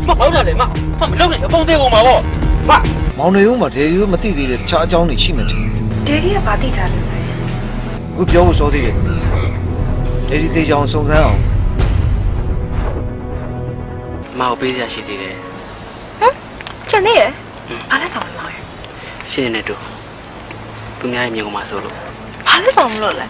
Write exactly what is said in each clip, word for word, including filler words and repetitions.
မဟုတ်တယ်လေမမလုံးနဲ့အကုန်သေးကုန်ပါဗောမမောင်နေဦးမှာဒေဒီကိုမသိသေးတဲ့တခြားအကြောင်းတွေရှိမှတယ်ဒေဒီကဘာသိတာလဲခုပြောဖို့စောသေးတယ်ဒေဒီသေးချောင်းစုံစမ်းအောင်မောင်ပေးစရာရှိသေးတယ်ဟမ်ကျန်နေရဘာလဲဆောင်မလို့ရှင်းနေတူသူများရဲ့မြေကောင်မှာဆိုလို့ဘာလဲဆောင်မလို့လဲ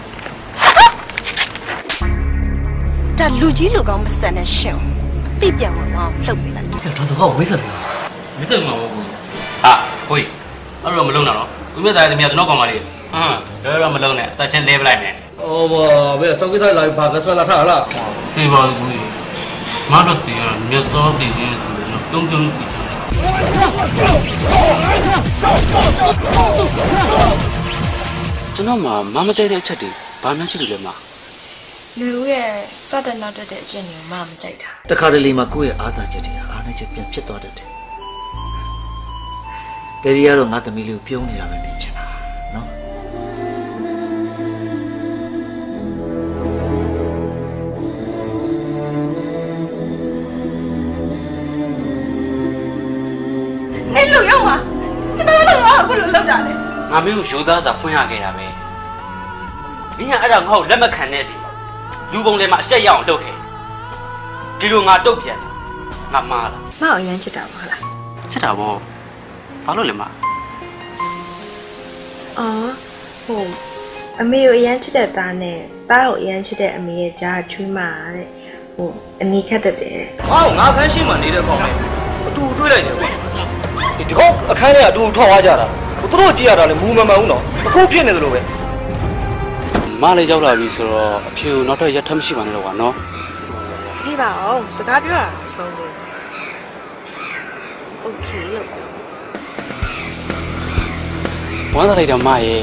ဒါလူကြီးလူကောင်းမဆန်တဲ့ရှင်တိပြန်မအောင်လှုပ်ပေးလိုက်တော်တော်ဝိစက်ဝိစက်မှာဘောကိုဟာကိုကြီးအဲ့တော့မလုံးတော့နော်သူမြတ်သားရဲ့တမန်ကျွန်တော်ကောင်မလေးဟမ်တော့တော့မလုံးနဲ့အသက်ရှင်လဲပလိုက်မယ်ဩဘောဘယ်စောက်ကိသားလာဘာကဆွဲလာထားလားသိပါဘူးကိုကြီးမတော့တည်ရမြတ်တော်တည်နေဆိုတော့တုံးတုံးတည်ကျွန်တော်မှမမကြိုက်တဲ့အချက်တွေဘာမှရှိတယ်လဲမလူရဲ့စတဲ့နောက်တဲ့အကျင့်တွေမှမကြိုက်တာတခါတလေမှာကိုယ့်ရဲ့အာသာချက်တွေအားနည်းချက်ပြန်ဖြစ်သွားတတ်တယ်ဒေဒီကတော့ငါသမီးလေးကိုပြုံးနေတာပဲမြင်ချင်တာနော်နေလူရောက်မှာဒီမှာတော့ငါ့ကိုလို့လောက်တာလေငါမင်းကိုရိုးသားစွာဖွင့်ရခဲ့တာပဲမင်းကအဲ့ဒါငါ့ကိုလက်မခံနဲ့ပြီလူပုံထဲမှာအဆက်ရအောင်လုပ်ခဲ့ဒီလိုငါတုတ်ပြန်ငါမားလားမအောင်ရမ်းချစ်တာပါလားချစ်တာပေါ့ဘာလို့လဲမအော်ဟိုအမေကိုအရန်ချစ်တဲ့သားနဲ့သားကိုအရန်ချစ်တဲ့အမေရဲ့ကြားချွေးမာတဲ့ဟိုအနီခတ်တတ်တယ်ဟောငါခန်းရှိမှနေတဲ့ကောင်လေးအတူတွေ့လိုက်တယ်ကွာဒီကောင်အခန်းထဲကအတူထောက်သွားကြတာသူတို့ကြည့်ရတာလေမူမမှန်ဘူးနော်အခုဖြစ်နေတယ်လို့ပဲမလေးရောက်လာပြီဆိုတော့အဖေကိုနောက်ထပ်ရက်ထမ်းမရှိပါနဲ့တော့ကွာနော်ဒီပါအောင်စကားပြောတာဆုံးတယ်โอเคလို့ဝမ်းသာလိုက်တော့မရဲ့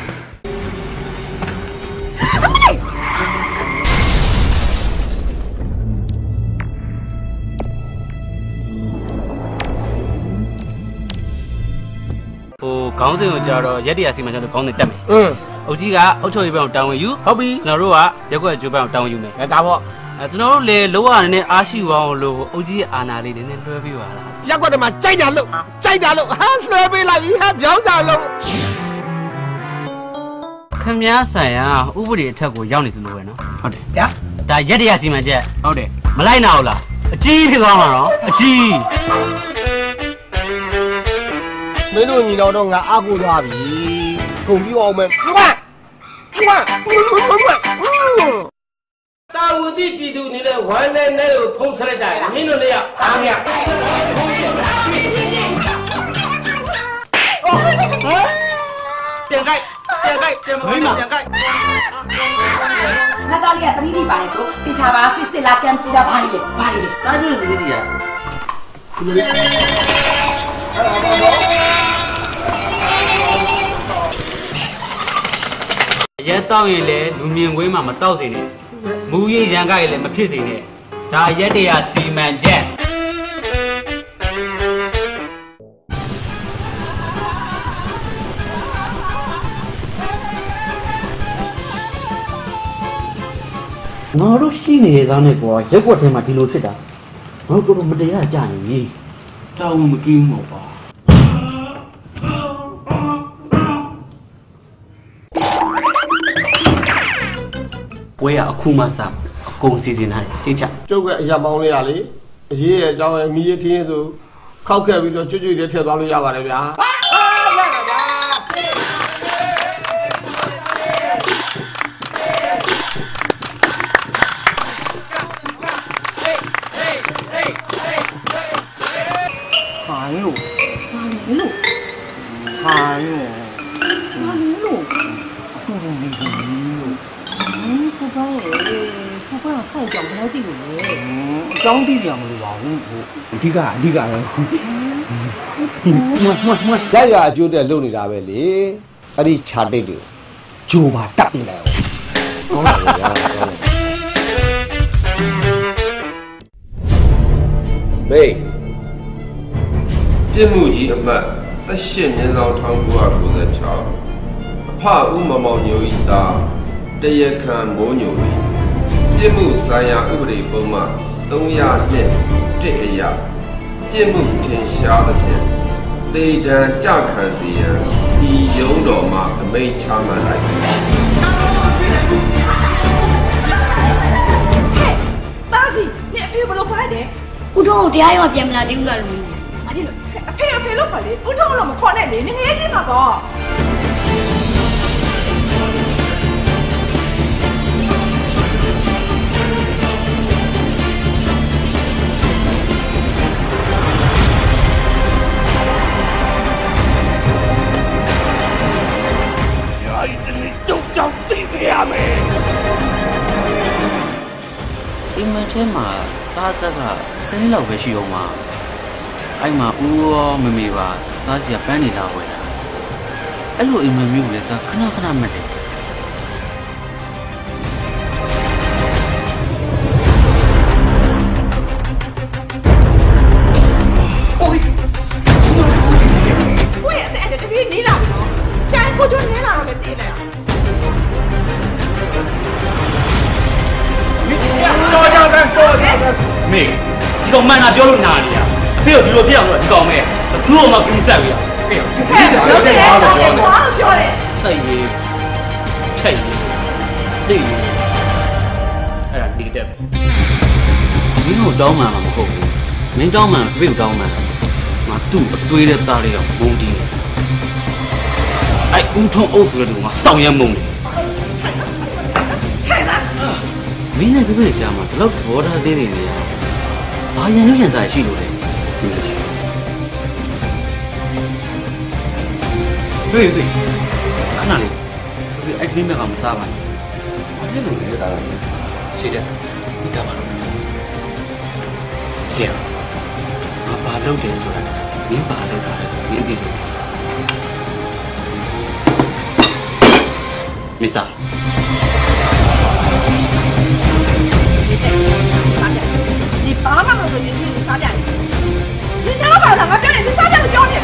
ဟိုခေါင်းစဉ်ကိုကြာတော့ရက်တရာစီမံချက်လို့ခေါင်းစဉ်တက်မယ်อืมအုတ်ကြီးကအုတ်ချုပ်ရေးပိုင်းကိုတောင်းဝင်ယူဟုတ်ပြီကျွန်တော်တို့ကရက်ွက်ကျိုးပိုင်းကိုတောင်းဝင်ယူမယ်ဒါပေါ့အဲကျွန်တော်တို့လေလောကနည်းနည်းအားရှိအောင်လို့အုတ်ကြီးရဲ့အာနာလေးနည်းနည်းလွှဲပေးပါလားရက်ွက်တမှာကြိုက်တာလို့ကြိုက်တာလို့ဟာလွှဲပေးလိုက်ပြီဟာပြောင်းစာလို့ခမည်းဆိုင်ရာဥပဒေအထက်ကိုရောက်နေသလိုပဲနော်ဟုတ်တယ်ဗျာဒါရက်တရာစီမံချက်ဟုတ်တယ်မလိုက်နာဘူးလားအကြီးဖြစ်သွားမှာနော်အကြီးမင်းတို့ညီတော်တော့ငါအားကိုးသွားပြီကုန်ပြီးအောင်မယ်တာဝတိပြည်သူနေတဲ့ဝမ်းနဲ့နဲ့ကိုဖုံးဆက်လိုက်တာမင်းတို့လည်းအားမရဟမ်ပြန်ကြိုက်ပြန်ကြိုက်ပြန်မပြန်ကြိုက်ငါသားလေးကတတိတိပါလေဆိုတင်ချာပါဖစ်စစ်လာကမ်စီတာဘာလဲဘာလဲတားပြည့်တတိတိရဒီလိုရဲတောက်ရင်လည်းလူမြင်ကွင်းမှာမတောက်စေနဲ့မူရင်ရန်ကရင်လည်းမဖြစ်စေနဲ့ဒါရက်တရာစီမံချက်ငါတို့ရှိနေတဲ့သားနဲ့ကွာရက်ွက်ထဲမှာဒီလိုဖြစ်တာငါတို့ကတော့မတရားကြနေပြီတောင်းမကင်းမောပါဝဲရအခုမှစအကုန်စီစဉ်ထားတယ်စိတ်ချကျုပ်ကအရာပေါင်းလေးရလေအရေးရဲ့အကြောင်းရဲ့မီးရထင်းဆိုခောက်ခဲ့ပြီးတော့ကျွတ်ကျွတ်လေးထည့်သွားလို့ရပါတယ်ဗျာဟာလို့ဟာလို့ဟာလို့ဟာလို့အခုတော့မင်းကြီးလို့ဖဖရဲ့ဖဖကခိုက်ကြောင်ဘယ်လောက်သိလို့လဲအကြောင်းသိကြမလို့ပါဘူးအဓိကအဓိကပဲမွတ်မွတ်မွတ်ရရအကျိုးတဲ့လုပ်နေတာပဲလေအဲ့ဒီခြာတိတ်တွေဂျိုပါတက်နေလိုက်အောင်ကောင်းပါလေဗျာမေးပြစ်မှုကြီးအမှတ်၁၈မြင်းဆောင်၁၉၉၆အဖဦးမမောင်ညိုဤသားတရခံမိုးညို၏ပြစ်မှုဆိုင်ရာဥပဒေပုံမှန်၃၀၂တစ်အရာပြစ်မှုထင်ရှားသဖြင့်တေတံကြခံစီရန်ဤယုံတော်မှအမိန့်ချမှတ်လိုက်တာကြီးနင်အဖေဘယ်လိုခေါ်လိုက်တယ်ဦးထုံးကိုတရားရုံးပြန်မလာသေးဘူးလားလူကြီး။ဘာဖြစ်လို့အဖေအဖေလို့ခေါ်လေဦးထုံးလို့မခေါ်နဲ့လေနင်ငယ်ချင်းမှာပေါ့အိမ်မထဲမှာတားတက်ကစင်းလောက်ပဲရှိအောင်မှာအဲ့မှာဦးရောမမေပါတားစီကပန်းနေလာဝယ်တာအဲ့လိုအိမ်မမျိုးလေကခဏခဏမှတ်တယ်ကိုယ့်ရဲ့အဲ့တပည့်နေလာပြီနော်ကျန်ကိုကျွန်းနေလာတော့ပဲတည်လိုက်တော်ကြတယ်တော်ကြတယ်မေဒီကောင်မှန်တာပြောလို့နားနေရအဖေကဒီလိုဖြစ်အောင်လို့ဒီကောင်မဲသူ့အောင်မှကင်းဆက်ရအောင်ဟဲ့ပြောတယ်ပြောတယ်ပြောတယ်စိတ်ကြီးဖြတ်ကြီးသိအဲ့ဒါဒီတက်ပဲမင်းတို့တောင်းမှန်မှာမဟုတ်ဘူးမင်းတောင်းမှန်အဖေကိုတောင်းမှန်ငါသူ့အသွေးတဲ့သားလေးတော့မုန်းတီးအဲ့ဦးထုံးအုပ်ဆိုတဲ့လူကစောင့်ရမုန်းတယ်မင်းနဲ့ပြပြကြားမှာဘလောက်ဘောထားသေးတယ်နေရဘာရန်လို့ရန်စားရှိလို့လဲဒီလိုချင်ဟေးဟေးခဏလေးဒီအဲ့ဒီမဲ့ကမစားပါနဲ့ဘာဖြစ်လို့လဲဒါရှိတယ်ဒီကပါဟဲ့ဘာဘာလုပ်တယ်ဆိုတာမင်းဘာလုပ်တာလဲမင်းသိတယ်မစ္စတာ你爸妈都说你你撒点，你家老板啷个表演？你撒点就表演嘞。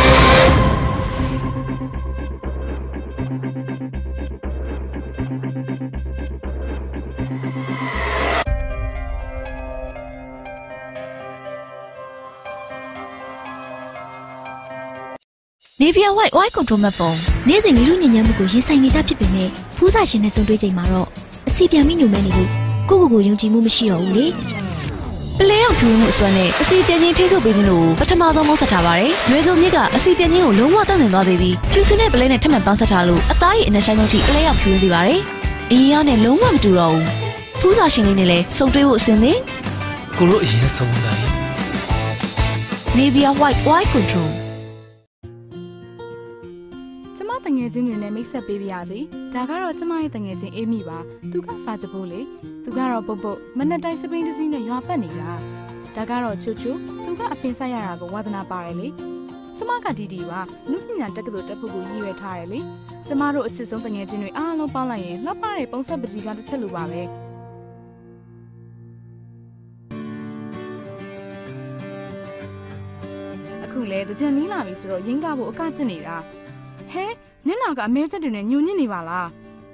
နေပြန် white white control မှတ်ပုံနေ့စဉ်နေလူညဉ့်ညမ်းမှုကိုရင်ဆိုင်နေကြဖြစ်ပေမဲ့ဖူးစာရှင်နဲ့ဆုံတွေ့ချိန်မှာတော့အစီပြန်ပြီးညှို့မဲနေလို့ကိုကိုကိုယုံကြည်မှုမရှိတော့ဘူးလေပလဲအောင်ဖြူမှုအစွမ်းနဲ့အစီပြန်ချင်းထိစုပ်ပေးခြင်းလို့ပထမဆုံးမောက်ဆက်ထားပါတယ်။ရွေစုံမြစ်ကအစီပြန်ချင်းကိုလုံးဝတန့်တင်သွားသေးပြီးဖြူစင်တဲ့ပလဲနဲ့ထပ်မံပေါင်းဆက်ထားလို့အသားရည်အနှဆိုင်ဆုံးထိပလဲအောင်ဖြူစေပါတယ်။အရင်ကနဲ့လုံးဝမတူတော့ဘူး။ဖူးစာရှင်လေးနဲ့လည်းဆုံတွေ့ဖို့အဆင်သင့်ကိုတို့အရင်ဆုံးလာရင် Nivea White White Control တငယ်ချင်းတွေနဲ့မိတ်ဆက်ပေးပြရစီဒါကတော့ကျမရဲ့တငယ်ချင်းအေးမိပါသူကစာကြဖို့လေသူကတော့ပုတ်ပုတ်မနက်တိုင်းစပိန်တစည်းနဲ့ရွာပတ်နေတာဒါကတော့ချူချူသူကအပင်ဆက်ရတာကိုဝါသနာပါတယ်လေကျမကဒီဒီပါလူပညာတက္ကသိုလ်တက်ဖို့ကိုရည်ရွယ်ထားတယ်လေကျမတို့အစ်စ်ဆုံးတငယ်ချင်းတွေအားလုံးပေါင်းလိုက်ရင်လှပတဲ့ပုံဆက်ပကြီးကတစ်ချက်လိုပါပဲအခုလေတကြံနီးလာပြီဆိုတော့ရင်းကားဖို့အကကျစ်နေတာဟဲမျက်နှာကအမဲဆက်တွေနဲ့ညှို့ညစ်နေပါလား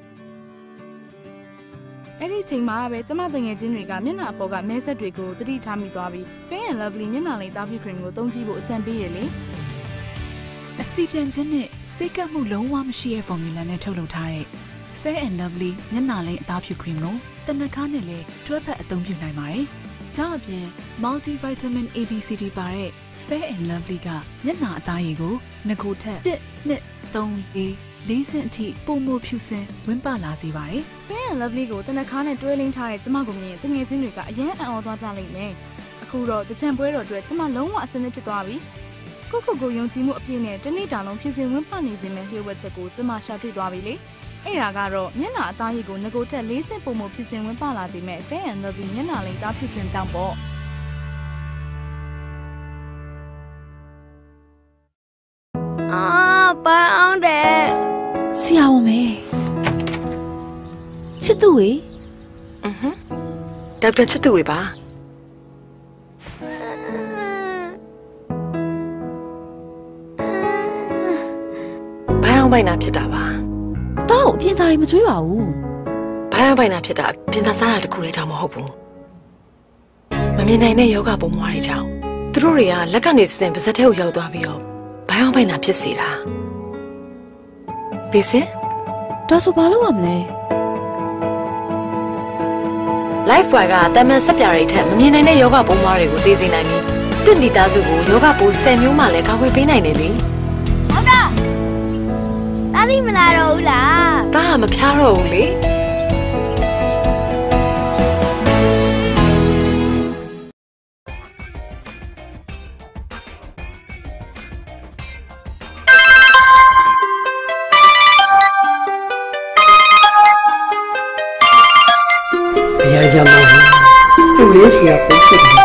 အဲ့ဒီချိန်မှာပဲကျမတငယ်ချင်းတွေကမျက်နှာအပေါ်ကမဲဆက်တွေကိုသတိထားမိသွားပြီး Fair and Lovely မျက်နှာလိမ်သားဖြူခရင်ကိုသုံးကြည့်ဖို့အကြံပေးရလေအစီပြန်ခြင်းနဲ့စိတ်ကပ်မှုလုံးဝမရှိတဲ့ formula နဲ့ထုတ်လုပ်ထားတဲ့ Fair and Lovely မျက်နှာလိမ်အသားဖြူခရင်ကိုတနခါနဲ့လည်းတွဲဖက်အသုံးပြုနိုင်ပါတယ်။ဒါအပြင် multivitamin A B C D ပါတဲ့ Fair and Lovely ကမျက်နှာအသားရည်ကိုငကိုထက်တစ်နှစ်သုံးလေးလေးစင်အထိပုံမဖြူစင်ဝင်းပလာစေပါတယ်။ Fair and Lovely ကိုတနခါနဲ့တွဲလင်းထားတဲ့ကျမကိုမြင်တငယ်ချင်းတွေကအယမ်းအံ့ဩသွားကြလိမ့်မယ်။အခုတော့တကြံပွဲတော်အတွက်ကျမလုံးဝအစင်းဖြစ်သွားပြီ။ကိုကိုကိုယုံကြည်မှုအပြည့်နဲ့တနေ့တာလုံးဖြူစင်ဝင်းပနေစေမယ့်လျှို့ဝှက်ချက်ကိုကျမရှာတွေ့သွားပြီလေ။အဲ့ဒါကတော့မျက်နှာအသားရည်ကိုငကိုထက်လေးစင်ပုံမဖြူစင်ဝင်းပလာစေမယ့် Fair and Lovely မျက်နှာလိမ်သားဖြူစင်ကြောင့်ပေါ့။အာပန်းအောင်တယ်ဆရာဝန်မေချစ်သူဝေอือဟမ်ဒေါက်တာချစ်သူဝေပါဘာအောင်ပိုင်နာဖြစ်တာပါတောက်အပြင်သားတွေမကြွေးပါဘူးဘာအောင်ပိုင်နာဖြစ်တာပြင်သားစားတာတခုလည်းကြောင့်မဟုတ်ဘူးမမြင်နိုင်တဲ့ယောဂပုံမွားတွေကြောင့်သူတို့တွေကလက်ကနေစင်ပါဇက်ထဲကိုရောက်သွားပြီးတော့ဘိုင်းအောင်ပိုင်နာဖြစ်စေတာဘေးစင်ဒါဆိုဘာလုပ်ရမလဲ life boy ကတမန်ဆက်ပြရိတ်ထက်မမြင်နိုင်တဲ့ယောဂပုံမားတွေကိုသိစေနိုင်ပြီးတင့်မိသားစုကိုယောဂပိုးဆယ်မျိုးမှလည်းကာကွယ်ပေးနိုင်တယ်လေဟုတ်တော့တားရီမလာတော့ဘူးလားတားကမဖျားတော့ဘူးလေဘယ်ရကြမှာသူ့လေးစီကပုံဖြစ်တယ်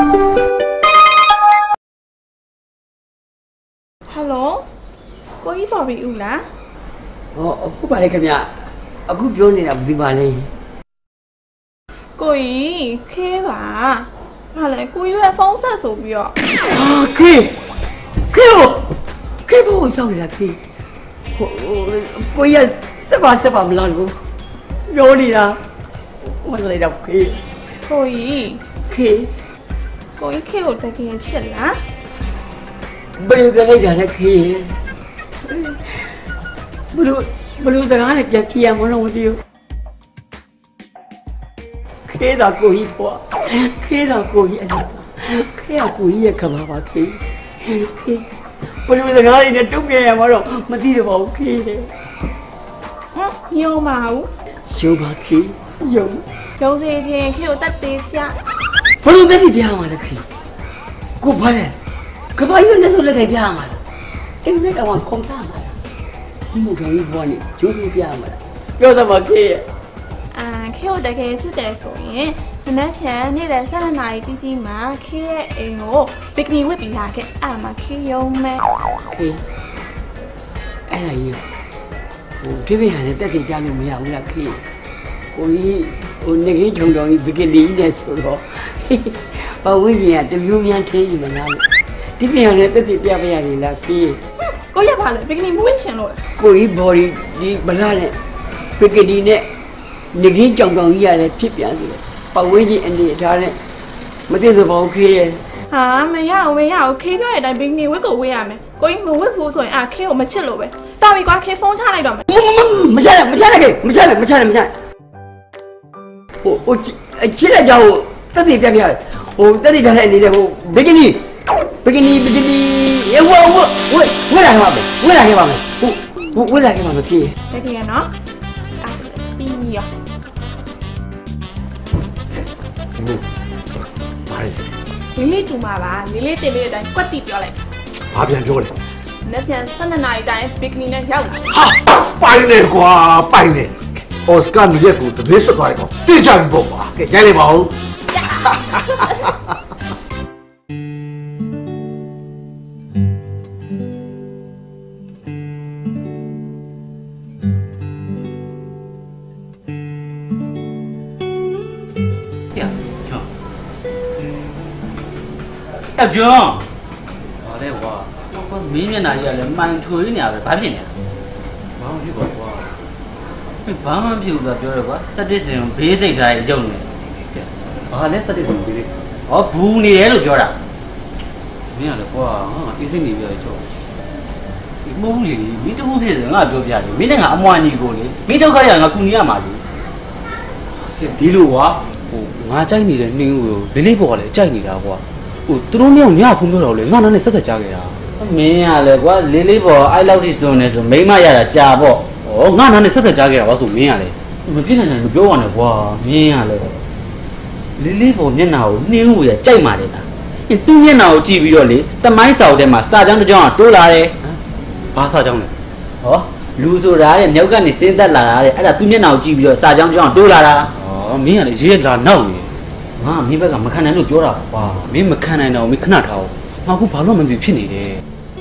ဟယ်လိုကိုကြီးပေါ်ပြီဦးလားဟောအခုပါလေခင်ဗျအခုပြောနေတာဘယ်ဒီပါလဲကိုကြီးခဲပါဟာလေကိုကြီးလည်းဖုန်းဆက်ဆိုပြီးတော့ဟာခဲခဲခဲဘိုးဆောင်နေတာခဲဟိုကိုကြီးစပါစပါမလားလို့ပြောနေတာမလိုက်တော့ခေကိုကြီးခေကိုကြီးခေကိုတကယ်ချစ်လားဘယ်လိုကြလိုက်တာလဲခေဘလို့ဘလို့စကားနဲ့ပြန်ကြည့်ရမလို့မသိဘူးခေတာကိုကြီးပေါ့ခေတာကိုကြီးအဲ့ဒါခေကကိုကြီးရဲ့ခမာပါခေခေဘလို့စကားနဲ့တုံ့ပြန်ရမှာတော့မသိတော့ပါဘူးခေဟမ်ညောမအောင်ရှုံးပါခေယုံယုံစေခြင်းခေကိုတက်သေးပြဘလို့တက်သေးပြမှာလဲခေကိုဘာလဲကဘာယူနေဆိုလက်ခိုင်ပြမှာလားအိမ်မက်တော့ခုံထားမှာလားဒီမို့တော်ကြီးဘောနေကျိုးပြမှာလားပြောစမ်းခေအာခေကိုတကယ်ချစ်တယ်ဆိုရင်မနေ့ဖြန်နေ့လယ်ဆယ်နာရီတီးတီးမှာခေရဲ့အိမ်ကိုဘီကနီဝတ်ပြီးလာခဲ့အာမခေယုံမဲ့ခေအဲ့ဒါကြီးဟိုဒီပြင်ဟာလည်းတက်စီပြလို့မရဘူးလားခေဟိုကြီးဟိုနေကြီးထုံတော်ကြီးဘီကနီနဲ့ဆိုတော့ပဝင်းကြီးကတမျိုးများထင်းယူမလားလို့ဒီပြင်ကလည်းတက်တက်ပြပြရတယ်လားခေကိုရပါလေဘီကနီမဝင်းချင်လို့ကိုကြီးဘော်ဒီဒီဗလာနဲ့ဘီကနီနဲ့နေကြီးကြောင်ကြောင်ကြီးရတယ်ဖြစ်ပြန်ဆိုတော့ပဝင်းကြီးအနေထားနဲ့မသိစပါဘူးခေရဲ့ဟာမရအောင်မရအောင်ခေပြောတဲ့အတိုင်းဘီကနီဝတ်ကိုဝတ်ရမယ်ကိုကြီးမဝတ်ဘူးဆိုရင်အာခေကိုမချစ်လို့ပဲတော်ပြီကွာခေဖုန်းချလိုက်တော့မယ်မချလိုက်မချလိုက်ခေမချလိုက်မချလိုက်မချလိုက်ဟိုဟိုချစ်တဲ့ကြောင်တက်တည်ပြပြဟိုတက်တည်ပြတဲ့အနေနဲ့ဟိုဘီကနီဘီကနီဘီကနီအေးဝဝဝဝလာခဲ့ပါမယ်ဝလာခဲ့ပါမယ်ဟိုဝလာခဲ့ပါမယ်ပြေတကယ်နော်အာပြီးရောဘာလဲလေးလေးတူမှာပါလေးလေးတင်လေးအတိုင်းကွက်တီပြောလိုက်ဘာပြန်ပြောလဲနေ့ပြန်ဆယ်နှစ်နာရီတိုင်းဘီကနီနဲ့ရောက်လာဟာပိုင်နေကွာပိုင်နေအော်စကန်ရက်ကိုတလေးဆွတ်သွားလိုက်ကောပြစ်ချပြီပေါ့ကွာကဲရိုက်လိုက်ပါဦး哎，军，好嘞，我，我明年那也来蛮吹呢，八平呢。 ဘာမှဖြစ်ပါကွာဘာမှဖြစ်ဘူးဆိုပြောရကွာစက်တစ်စင်ဘေးစိတ်ထားရုံနေဘာလဲစက်တစ်စင်ဘေးလေးဟောဘူးနေတယ်လို့ပြောတာမင်းကလည်းကွာဟာအေးစိတ်နေပြရချောဒီမဟုတ်လေမင်းတခုဖြစ်စင်ငါပြောပြတယ်မင်းနဲ့ငါအမွာညီကိုလေမင်းဒုက္ခရငါကူညီရမှာလေဒီလိုကွာဟိုငါကြိုက်နေတဲ့နှင်းကိုလေးလေးပေါ်ကလည်းကြိုက်နေတာကွာဟိုသူတို့မျိုးညဖုန်းပြောတော့လေငါနားနဲ့ဆက်ဆက်ကြားခဲ့တာမင်းရလေကွာလေးလေးပေါ်အဲ့လောက်ထိစွန်နေဆိုမိမရတာကြာပေါ့ဩငါနားနဲ့ဆက်ဆက်ကြားခဲ့တာကွာဆိုမင်းရလေမပြစ်နိုင်နိုင်မပြောရနဲ့ကွာမင်းရလေလေးလေးပေါ်မျက်နှာကိုနှင်းဦးရကြိုက်မာတယ်လားအင်းသူ့မျက်နှာကိုကြည့်ပြီးတော့လေတမိုင်းဆောက်ထဲမှာစာကြောင်းတစ်ကြောင်းကတိုးလာတယ်ဘာစာကြောင်းလဲဟောလူဆိုတာတဲ့မြောက်ကနေစင်းသက်လာတာတဲ့အဲ့ဒါသူ့မျက်နှာကိုကြည့်ပြီးတော့စာကြောင်းတစ်ကြောင်းတိုးလာတာဩမင်းကလေရေးလာနောက်နေငါမင်းဘက်ကမခံနိုင်လို့ပြောတာကွာမင်းမခံနိုင်တော့မင်းခဏထားအောင်ငါအခုဘာလို့မသိဖြစ်နေတယ်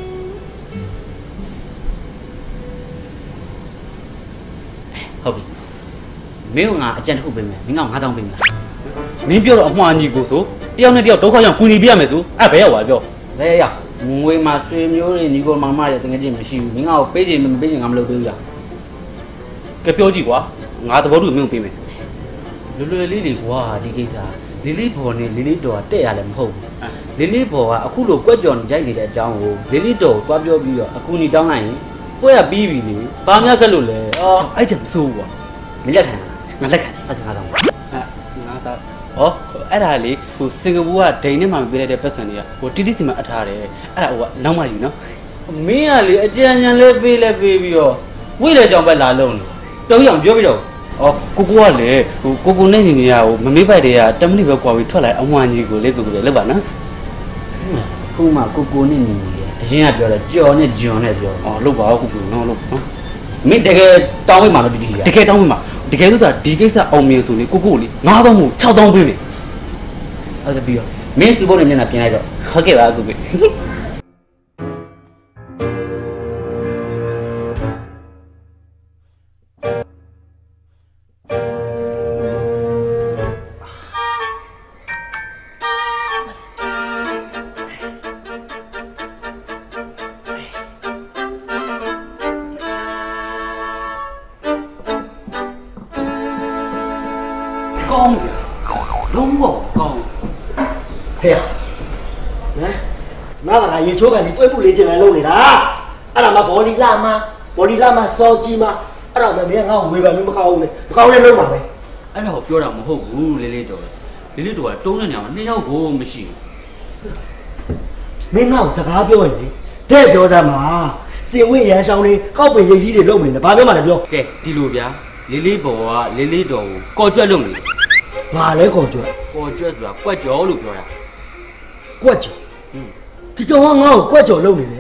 ဟုတ်ပြီမင်းကငါအကြံတစ်ခုပေးမယ်မင်းကငါးတောင်းပေးမလားမင်းပြောတော့အမှားကြီးကိုဆိုတယောက်နဲ့တယောက်ဒုက္ခရောက်ကူညီပြရမယ်ဆိုအဲ့ဘယ်ရောက်ပါပြောဘယ်ရောက်ငွေမှာဆွေမျိုးတွေညီကိုမောင်မတွေတကယ်ချင်းမရှိဘူးမင်းကပေးချင်မပေးချင်ငါမလုပ်သေးဘူးလားကဲပြောကြည့်ကွာငါသဘောတူမင်းကိုပေးမယ်လွယ်လွယ်လေးတွေကွာဒီကိစ္စလလီလီဘော်နဲ့လီလီတော်ကတက်ရတယ်မဟုတ်ဘူးလီလီဘော်ကအခုလိုကွက်ကြော်ကြိုက်နေတဲ့အကြောင်းကိုလီလီတော်ကိုတွားပြောပြီးတော့အခုနီတောင်းလိုက်ရင်ပွဲကပြီးပြီလေဘာများခက်လို့လဲအော်အဲ့ချက်မစိုးဘူးကွာမလက်ခံငါလက်ခံအဲ့ငါတော့အဲငါတော့ဩအဲ့ဒါလေဟိုစင်ကာပူကဒိန်နဲ့မှပေးလိုက်တဲ့ပတ်စံတွေကဟိုတီတီစီမှာအထားတယ်အဲ့ဒါဟိုကနောက်မှယူနော်မင်းကလေအကြံဉာဏ်လဲပေးလဲပေးပြီးတော့ဝိလေကြောင်ပဲလာလုံးလို့တောင်းရအောင်ပြောပြီးတော့အော်ကိုကိုကလေဟိုကိုကိုနဲ့နေနေရဟိုမမေးပိုက်တွေကတမနစ်ပဲကွာပြီးထွက်လာအမွှာကြီးကိုလေကိုကိုလေလောက်ပါနော်ခုမှကိုကိုနဲ့နေနေအရင်ကပြောတယ်ကြော်နဲ့ဂျွန်နဲ့ပြောအော်လောက်ပါကိုကိုနော်လောက်နော်မင်းတကယ်တောင်းဝိမှာတော့တီတီတကယ်တောင်းဝိမှာတကယ်လို့သာဒီကိစ္စအောင်မြင်ဆိုလေကိုကိုလေငါးသောင်းမို့၆သောင်းပေးလေအဲ့ဒါပြီးတော့မင်းစုဖို့နဲ့မျက်နှာပြင်လိုက်တော့ဟုတ်ကဲ့ပါကိုကိုကောင်းပြီလုံးဝကောင်းဟဲ့နော်ငါကငါရေချိုးကန်ဒီတွဲပုလေးချင်တယ်လုပ်နေတာအဲ့ဒါမှဘောလီလာမှဘောလီလာမှစောကြီးမှအဲ့ဒါမှမင်းငါ့ကိုဝေဖန်လို့မကောင်းဘူးလေမကောင်းလဲလုံးပါပဲအဲ့ဒါကိုပြောတာမဟုတ်ဘူးလေးလေးတော်လေးလေးတော်ကတုံးတဲ့ညမှာနှစ်ယောက်ကိုမရှိဘူးမင်းငါ့ကိုစကားပြောရင်လေတဲ့ပြောတတ်မှာစင်ဝိရန်ဆောင်လေးကောက်ပင်ရိပ်ကြီးတွေလုပ်နေတယ်ဘာပြောမှလည်းပြောကဲဒီလိုဗျာလေးလေးဘောကလေးလေးတော်ကိုကော်ကြွက်လုပ်နေဘာလဲကော်ကြွက်ကော်ကြွက်ဆိုတာကွက်ကြော်လို့ပြောတာကွက်ကြော်ဒီကောင်ကငါ့ကိုကွက်ကြော်လုပ်နေတယ်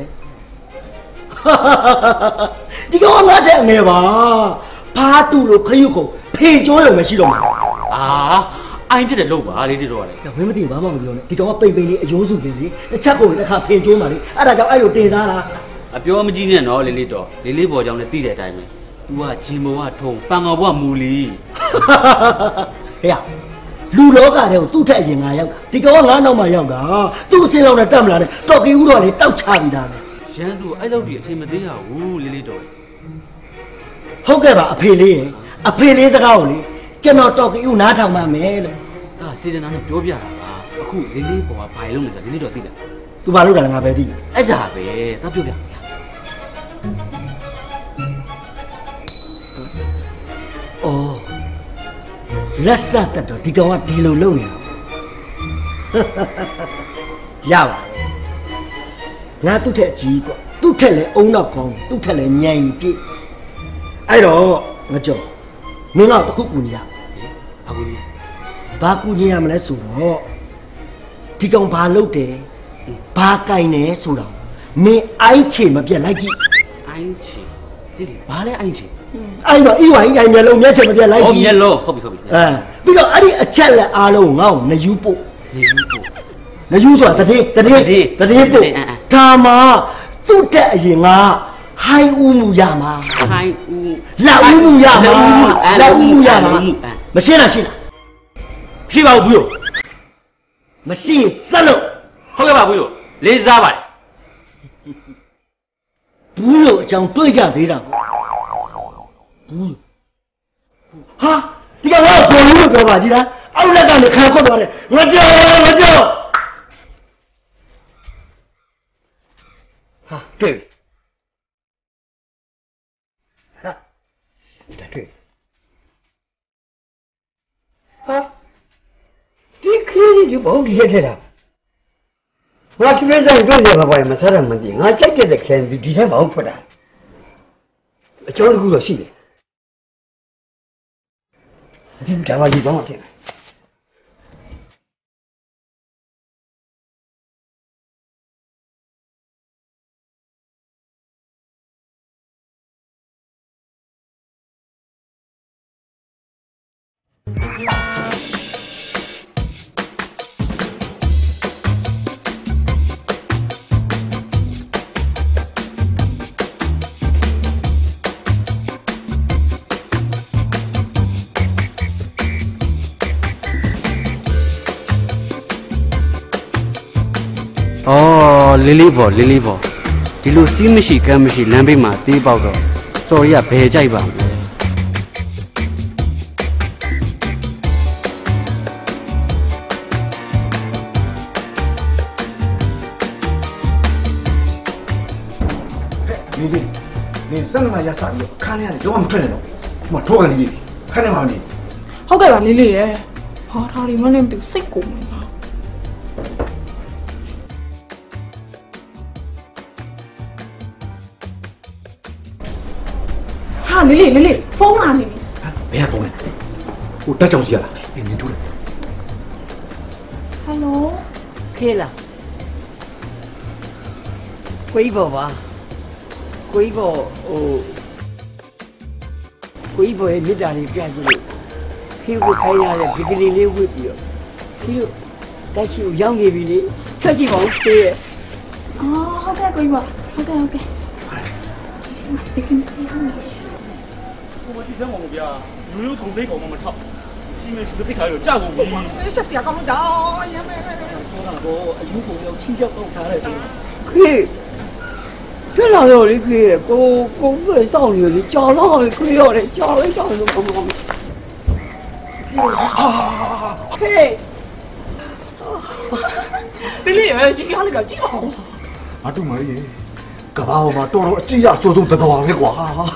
ဒီကောင်ကငါတဲ့အငယ်ပါဘာတူလို့ခရုခုံဖေကျိုးရုံပဲရှိတော့မှာအာအိုင်းတက်တယ်လို့ပါလေးတွေတော့လေမင်းမသိဘူးဘာမှမပြောနဲ့ဒီကောင်ကပိန်ပိန်လေးအယိုးစုလေးလေးတစ်ချက်ကိုတစ်ခါဖေကျိုးမှာလေအဲ့ဒါကြောင့်အဲ့လိုတင်သားတာအပြောမကြီးနဲ့နော်လေးလေးတော့လေးလေးပေါ်ကြောင့်လည်းသိတဲ့အတိုင်းပဲ तू ကဂျင်ဘောကထုံပန်ကောင်ဘကမူလီဟဲ့လူလောကတဲ့ကိုသူ့ထက်အရင်ငါရောက်တာဒီကောင်ကငါနောက်မှရောက်တာသူ့အစင်းလောက်နဲ့တက်မလာနဲ့တော်ကီဦးတော့လေတောက်ချပြီးသားပဲရန်သူအဲ့လောက်ဒီအထင်မသေးရဘူးလေးလေးတော်ဟုတ်ကဲ့ပါအဖေလေးရဲ့အဖေလေးစကားကိုလေကျွန်တော်တော်ကီဦးနားထောင်ပါမယ်လို့ဒါစေတနာနဲ့ပြောပြတာပါအခုလေးလေးပေါ်ကဘာလုံးလဲဆိုလေးလေးတော်သိတယ် तू ဘာလုပ်တာလဲငါပဲသိအဲ့ဒါပဲတော့ပြောပြအော်လက်စတတ်တော့ဒီကောင်ကဒီလိုလုပ်နေတာရပါငါသူ့ထက်အကြီးကွာသူ့ထက်လည်းအုံတော့ကောင်းသူ့ထက်လည်းညံ့ပြည့်အဲ့တော့ငါကြောမင်းကအခုကူညီရအခုညီဘာကူညီရမလဲဆိုတော့ဒီကောင်ဘာလုပ်တယ်ဘာကင်တယ်ဆိုတော့မင်းအိုင်းချေမပြတ်လိုက်ကြည့်အိုင်းချေဒီလေဘာလဲအိုင်းချေအဲ့တော့ဤဝိုင်းတိုင်းမျက်လုံးမျက်ချက်မပြတ်လိုက်ကြည့်မျက်လုံးဟုတ်ပြီဟုတ်ပြီအဲပြီးတော့အဲ့ဒီအချက်လက်အားလုံးငါ့ကိုနယူးပို့နယူးပို့နယူးဆိုတာတတိတတိတတိပို့ဒါမှသူ့တက်အရင်ကဟိုင်းဦးမှုရမှာဟိုင်းဦးလက်ဦးမှုရမှာလက်ဦးမှုရမှာမရှင်းလားရှင်းလားဖြေပါဦးဘူးမရှိရင်စက်လို့ဟုတ်ကဲ့ပါဘူးလေးစားပါတယ်ဘူးလို့အကြောင်းတွေးကြသေးတာဘူးဟာဒီကောင်ကဘယ်လိုပြောပါကြည်လားအောက်လက်ကနေခံခွတ်သွားတယ်ငါကြောက်ငါကြောက်ဟာတွေ့ဟာဒါတွေ့ဟာဒီခရီးဒီဘောင်းဒီရက်ထက်တာငါသူလေးဆိုင်တွေ့ရမှာပါမစားရမှန်းဒီငါကြိုက်တဲ့ခဲဒီဒီတိုင်းဘောင်းဖွက်တာအကျောင်းတစ်ခုတော့ရှိတယ်ဒီကဘာကြီးဘောင်းတယ်အော်လေးလေးပေါ်လေးလေးပေါ်ဒီလိုစီးမရှိကမ်းမရှိလမ်းဘေးမှာတေးပေါက်တော့စော်ရီကဘယ်ကြိုက်ပါ့မလဲ你你你生了也啥的，看见了就我们看见了，我偷看你，看见吗你？ 好嘅吧，你嚟嘅，嚇他哋乜你唔條識講啊？嚇你嚟你嚟，瘋啦你！ 别疯了，我得着急了，哎你出来。 Hello， K 啦，貴婆吧，貴婆哦，貴婆嘅面大嚟ပြ住你，佢會睇下咧，佢哋咧會表，佢但係有嘢俾你，出去講嘅。 哦，好嘅，貴婆，好嘅好嘅。你見你見。 我之前望唔見啊，有同你講我咪偷，是咪是個啲喺度揸我唔？ 你出事啊咁多，哎呀咩咩咩！ 我嗱個有部有千隻高產嚟先。佢，佢嗱又你佢個個個少女你叫落去佢又嚟叫嚟叫去咁咁。佢，你呢樣嘢要你就知道。 啊對咪嘢，干嘛嘛到了這樣說中得到啊，你瓜。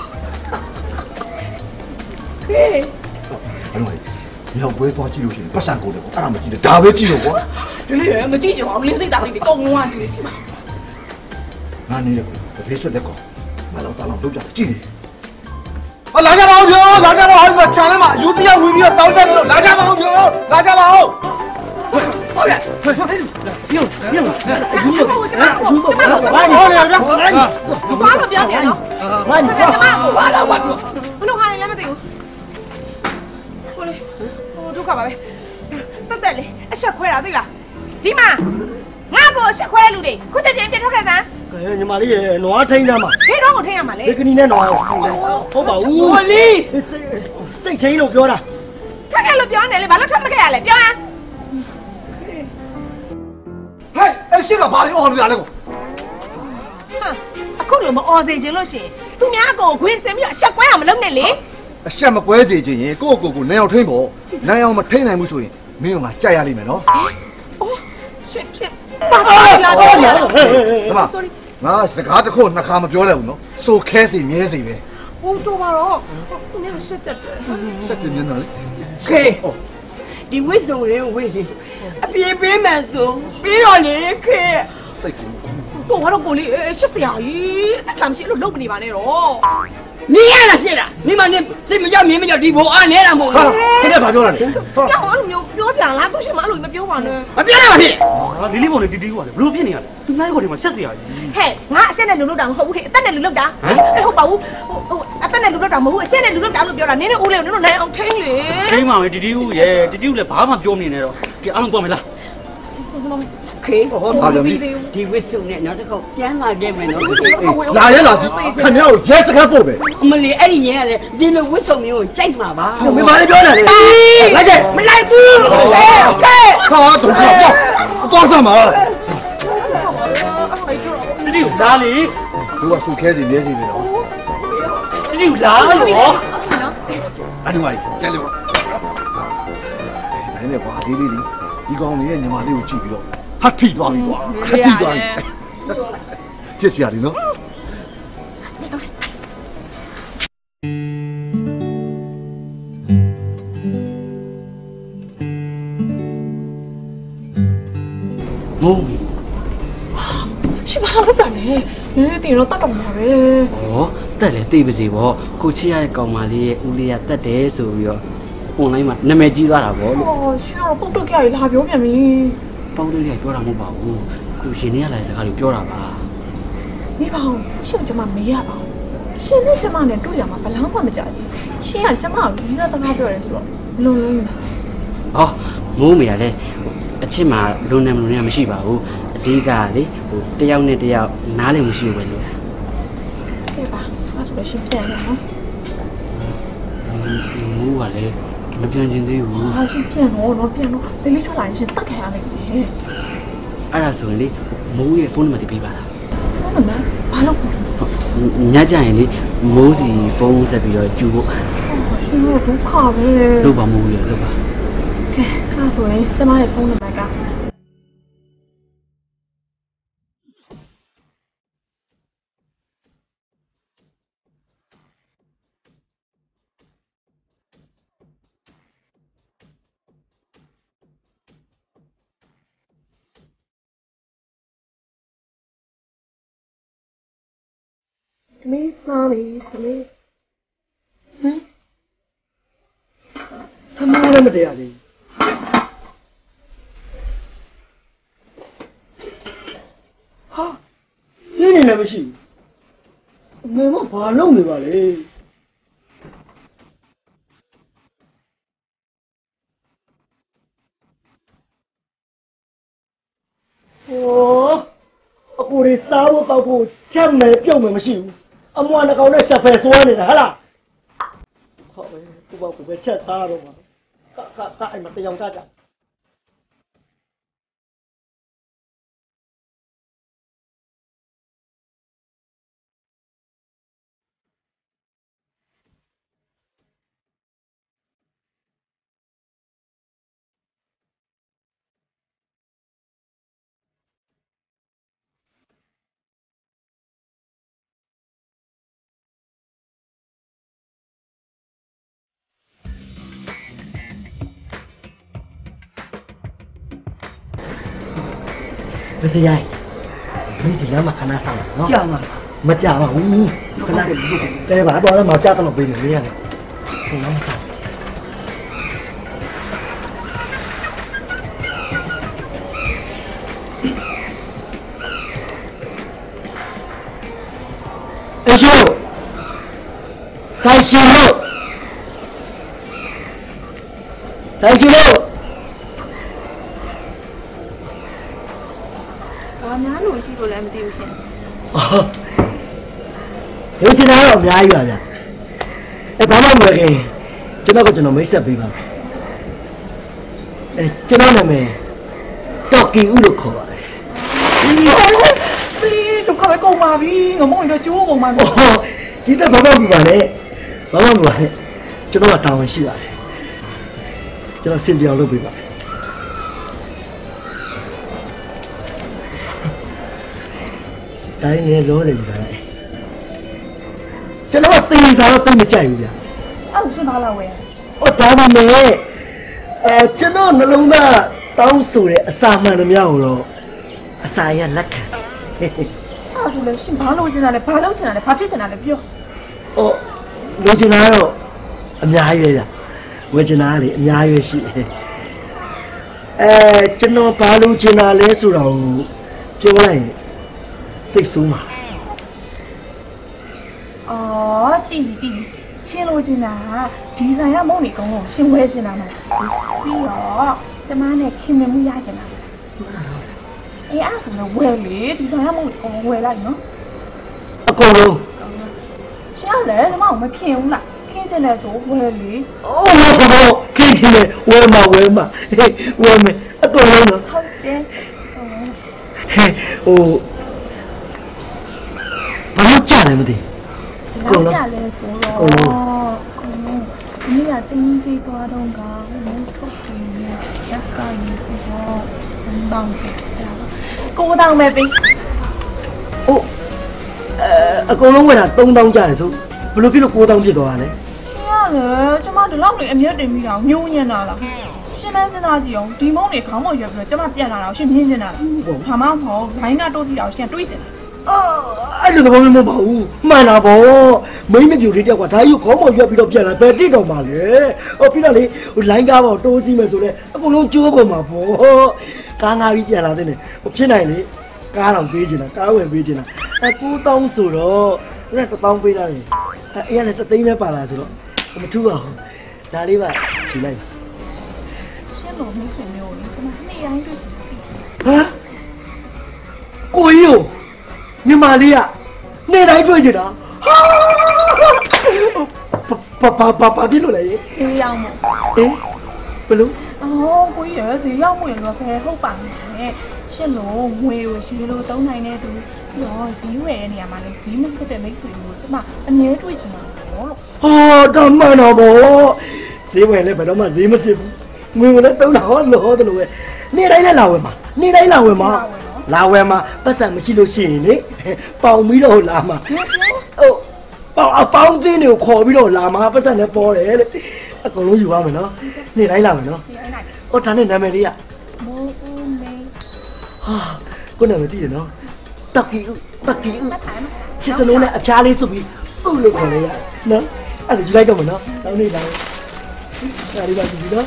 佢， 哎喂，以後不會多記錄先，不上高的，俺們記得，特別記錄我。 你呢樣咪記住我，你啲大你哋講啊，你知嘛？ 俺你呢個，別說那個，俺老大佬都講記你。啊，哪家毛票？哪家毛？我搶了嘛？有的要回避，到家了，哪家毛票？哪家毛？ 喂，好遠，喂，用用，用用， 我我都不要臉了，我你幹嘛？我來我來，我弄下人家沒得。我嚟，我都搞吧呗。得得嘞，一塊啦對啦。點啊？我個一塊路的，佢只件變咗幹啥？ 哎，你媽你哪聽呀嘛？ 你讓我聽呀嘛嘞？ 你跟你那哪？好吧，我你誰誰聽都表啦。 他看路表呢，你把路穿不開來表啊？ 嘿，哎，這個把你按下來個。 哼，အခုလိုမအော်စေခြင်းလို့ရှိရင်သူများကိုခွေးစင်ပြီးတော့ရှက်ကွဲအောင်မလုပ်နဲ့လေရှက်မကွဲစေခြင်းရင်ကိုယ့်ကိုယ်ကိုနိုင်အောင်ထိမ့်ဖို့နိုင်အောင်မထိမ့်နိုင်ဘူးဆိုရင်မင်းကငါကြိုက်ရလိမ့်မယ်နော်အော်ရှက်ရှက်ပါဆိုင်လာတော့လား sorry ငါစကားတစ်ခုနှစ်ခါမပြောလိုက်ဘူးနော်စိုးခဲစီမြဲစီပဲဟိုတော့ပါတော့သူများရှက်တတ်တယ်ရှက်တယ်မျက်နှာလေခေဒီဝိစုံလေးဝိအပြေးပေးမယ်ဆိုပြီးတော့လေခေစိတ်ကူတော့ဘာလို့ကိုလေးရှက်စရာကြီးအသက်ကမရှိလို့လုပ်မနေပါနဲ့တော့你呀那些啦，你妈你谁没叫你没叫地婆啊？你那么？ 哈，现在把ပြောလာတယ်ပြောင်းအဲ့လိုမျိုးပြောစရာလားသူရှင်မအဲ့လိုမပြောပါနဲ့မပြောရပါဖြစ်ဟာလေးလေးပေါ်နေတီတီကလည်းဘလို့ဖြစ်နေရလဲသူလိုက်ပေါ်နေမှာဆက်စရာကြီးဟဲ့ငါအရှက်နဲ့လူလုတ်တာမဟုတ်ဘူးခေအသက်နဲ့လူလုတ်တာဟဲ့ဟုတ်ပါဘူးဟိုအသက်နဲ့လူလုတ်တာမဟုတ်ဘူးအရှက်နဲ့လူလုတ်တာလို့ပြောတာနင်းနဲ့ဦးလေးကိုနင်းတို့နိုင်အောင်ထိန်းလေထိန်းပါမယ်တီတီဦးရဲ့တီတီဦးလည်းဘာမှပြောမနေနဲ့တော့ကဲအားလုံးသွားမယ်လားခေဒီဝိစုံနဲ့နောက်တစ်ခေါက်ပြန်လာခဲ့မယ်နော်လာရဲလာကြည့်ခင်ဗျားကိုရဲစခန်းပို့မယ်အမလီအဲ့ဒီရင်ကလေဒီလိုဝိစုံမျိုးကိုကြိုက်မှာပါမင်းမလေးပြောတယ်လေလိုက်ကြမလိုက်ဘူးခေခေဟာတော့တော့တော့စမ်းပါတီတီဦးလာလေသူကစိုးခဲစီမြဲစီပဲနော်တီတီဦးလာလို့ဟောအဲ့ဒီမှာကျန်လေပါအဲ့နဲ့ကွာဒီလေးလေးဒီကောင်လေးရဲ့ညီမလေးကိုကြည့်ပြီးတော့ဟာထိသွားပြီကွာဟာထိသွားပြီချစ်စရာဒီနော်ငုံရှိပါတော့တာလေနင်းတင်တော့တတ်တော့မှာပဲဩတက်လေသိပါစေဗောကိုချစ်ရတဲ့ကောင်မလေးရဲ့ဦးလေးကတက်တယ်ဆိုပြီးတော့ online မှာနာမည်ကြီးသွားတာဗောလို့အော်ရှင်တော့ပုတ်တုတ်ကြရလာပြောပြန်ပြီပေါက်လေးကပြောတာမဟုတ်ပါဘူးကိုရှင်နေရလာတဲ့စကားကိုပြောတာပါနေပါဦးရှင်ကျမမေးရပါဦးရှင်နဲ့ကျမနဲ့တွေ့ရမှာဘလောင်းမှမကြဘူးရှင်ကကျမကိုဒီစားစကားပြောတယ်ဆိုတော့လုံလုံးလားဟောမိုးမေရလဲအချစ်မှာလွန်နေမလွန်နေမရှိပါဘူးအဓိကလေဟိုတယောက်နဲ့တယောက်နားလည်မှုရှိလို့ပဲလို့ကဲပါအဲ့ဆိုရှင်ပြန်ရအောင်မိုးကလည်းမပြန်ချင်သေးဘူးဟာရှင်ပြန်တော့တော့ပြန်တော့ဒီလေးထွက်လာရင်ရှင်တက်ခဲ့ရမယ်လေအဲ့ဒါဆိုရင်လေမိုးရဲ့ဖုန်းနံပါတ်ပေးပါလားဟုတ်မှာဘာလို့ခေါ်လဲညကြရင်လေမိုးစီဖုန်းဆက်ပြီးတော့ကျူဖို့ရှင်တို့ဒုက္ခပဲလို့ပါမိုးရလို့ပါကဲအဲ့ဆိုရင်ကျမရဲ့ဖုန်းနံပါတ်ကသမီးစားပြီသမီးဟမ်သမီးလည်းမတရားသေးဟာရင်းနေလည်းမရှိဘူးအမေမဘာလုပ်နေပါလဲโอ้အကိုတွေစားဖို့တောက်ဖို့ချက်မယ်ပြုတ်မယ်မရှိဘူးအမွာနှကောင်နဲ့ရှက်ဖယ်စွားနေတာဟဟလားဟုတ်ပဲသူ့ဘောကိုပဲချက်စားတော့မှာကကကအဲ့မှာတရားကြကြမစရိုင်းဒီဒီလမ်းမှာခဏဆောင်နော်ကြာမှာမကြာပါဘူးခဏတဲပါတော့လည်းမကြာတော့ပေးနေလေရတယ်ဒီလမ်းမဆောင်အချို့ဆိုင်ရှင်လို့ဆိုင်ရှင်လို့များလို့ရှိလို့လည်းမသိဘူးရှင်။အော်။ရုပ်ချင်တာတော့အများကြီးပါဗျာ။အဲဘာမှမဝယ်ခင်ကျွန်တော်ကကျွန်တော်မိတ်ဆက်ပေးပါမယ်။အဲကျွန်တော်နာမည်တော်ကီဦးလို့ခေါ်ပါတယ်။ဒီတော့ခါပဲကုန်ပါပြီ။ငမောင်တော့ကျိုးကုန်ပါပြီ။အော်ဒီတော့ဘာမှမပါနဲ့။ဘာမှမပါနဲ့။ကျွန်တော်ကတာဝန်ရှိပါတယ်။ကျွန်တော်စင်ပြောင်းလုပ်ပေးပါမယ်။တိုင်းနေလို့တယ်ဗျာကျွန်တော်သိရင်စားတော့သိမကြိုက်ဘူးဗျာအဲ့ရှင်ပါလာဝယ်ဟောဒါမှမဟုတ်အဲကျွန်တော်နှလုံးသားတောင်းဆိုတဲ့အစာမှန်သမျှကိုတော့အစာရလက်ခံအဲ့ဒါလည်းရှင်ဘာလို့ချင်တာလဲဘာလို့ချင်တာလဲဘာဖြစ်ချင်တာလဲပြောဟောလိုချင်တာတော့အများကြီးပဲဗျာဝယ်ချင်တာလေအများကြီးရှိအဲကျွန်တော်ဘာလို့ချင်တာလဲဆိုတော့ပြောလိုက်စိတ်ဆိုးမှာအော်တီတီရှင်းလို့ရှင်းတာဒီဇိုင်ကမုံနေကောင်းလို့ရှင်းဝဲရှင်းတာမလားပြီးတော့ကျမနဲ့ခင်မမှုရချင်တာအေးအဲ့ဆိုတော့ဝဲလေဒီဇိုင်ကမုံနေကောင်းဝဲလိုက်နော်အကုန်လုံးရှင်းလေကျမမခင်ဘူးလားခင်ချင်တယ်ဆိုဝဲလေအိုးဘောခင်ချင်တယ်ဝဲမှာဝဲမှာဟေးဝဲမယ်အကုန်လုံးနော်ဟုတ်တယ်ဟဲ့ဟိုဘာလို့ကြားလဲမသိကိုလုံးကြားလဲဆိုတော့ကိုလုံးဒီကတင်းကြီးသွားတော့ကမင်းထုတ်ပြီးရက်ကိုင်းဆိုတော့ဘောင်းစတာကိုတောင်းမဲ့ပြီအိုးအကုန်လုံးဝယ်တာသုံးသောင်းကြားတယ်ဆိုဘယ်လိုဖြစ်လို့ကိုးသောင်းဖြစ်သွားတာလဲရှင်းရတယ်ကျမဒီလောက်နေအမြတ်တင်ပြီးတော့ညှိုးညံ့တာလားရှင်းမစနာကြည့်အောင်ဒီမုံတွေခေါင်းပေါ်ရွက်ပြီးတော့ကျမပြန်လာတော့ရှင်းမြင်နေတာလားဘာမှမဟုတ်လိုင်းကတိုးစီအောင်ရှင်းတွေးချင်အာအဲ့လိုသဘောမျိုးမဟုတ်ပါဘူးမှန်တာပေါ့မိမပြူလေးတယောက်ကဒါကြီးကိုခေါင်းပေါ်ရွက်ပြီးတော့ပြန်လာပဲတိတော့မှာလေဟောပြီးတော့လေလိုင်းကားပေါ့တိုးစီမယ်ဆိုလဲအကုန်လုံးကျိုးကုန်မှာပေါ့ကားငါးပြီးပြန်လာတဲ့နေဟိုဖြစ်နိုင်လေကားတော့ပေးချင်တာကားဝင်ပေးချင်တာအဲကိုးသောင်းဆိုတော့အဲ့တစ်သောင်းပေးတာလေအဲအဲ့ရလည်းတစ်သိန်းပဲပါလာဆိုတော့မထူးပါဘူးဒါလေးပါယူလိုက်ရှင်းလို့မစင်မျိုးလေကျွန်မနေ့တိုင်းတွေ့ချင်တယ်ဟမ်ကိုကြီးကိုညီမလေးကနေ့တိုင်းတွေ့ချင်တာဟာပါပါပါပါပြလို့လေဈေးရောက်မို့ဟင်ဘယ်လိုအော်ကိုကြီးရဈေးရောက်မို့လို့ခဲဟုတ်ပါနဲ့ရှင်းလို့ငွေကိုရွှေလို့သုံးနိုင်တဲ့သူပြီးတော့ဈေးဝယ်တဲ့နေရာမှာလည်းဈေးမဖြစ်တဲ့မိတ်ဆွေမျိုးကျမအမြဲတွေ့ချင်တာပေါ့လို့ဟောတမန်တော်ဘောဈေးဝယ်လည်းဘယ်တော့မှဈေးမစစ်ဘူးငွေကိုလည်းသုံးတာဟောလို့ဟောတယ်လို့ပဲနေ့တိုင်းလည်းလာဝယ်မှာနေ့တိုင်းလာဝယ်မှာလာဝယ်မှာပတ်စံမရှိလို့ရှိရင်လေပေါင်ပြီးတော့လာမှာဟုတ်ပေါင်အပေါင်းသင်းတွေကိုခေါ်ပြီးတော့လာမှာပတ်စံလည်းပေါ်တယ်လေအကုန်လုံးယူရမယ်နော်နေ့တိုင်းလာမယ်နော်ဟောဒါနဲ့နာမည်လေးကမိုးဦးမေဟာကိုနာမည်တည်တယ်နော်တက်ကီဦးတက်ကီဦးချစ်စလုံးနဲ့အဖျားလေးစုပ်ပြီးဥလို့ခေါ်လိုက်ရနော်အဲ့ဒါယူလိုက်တော့မနော်နောက်နေ့တိုင်းဒါလေးပါကြည့်နော်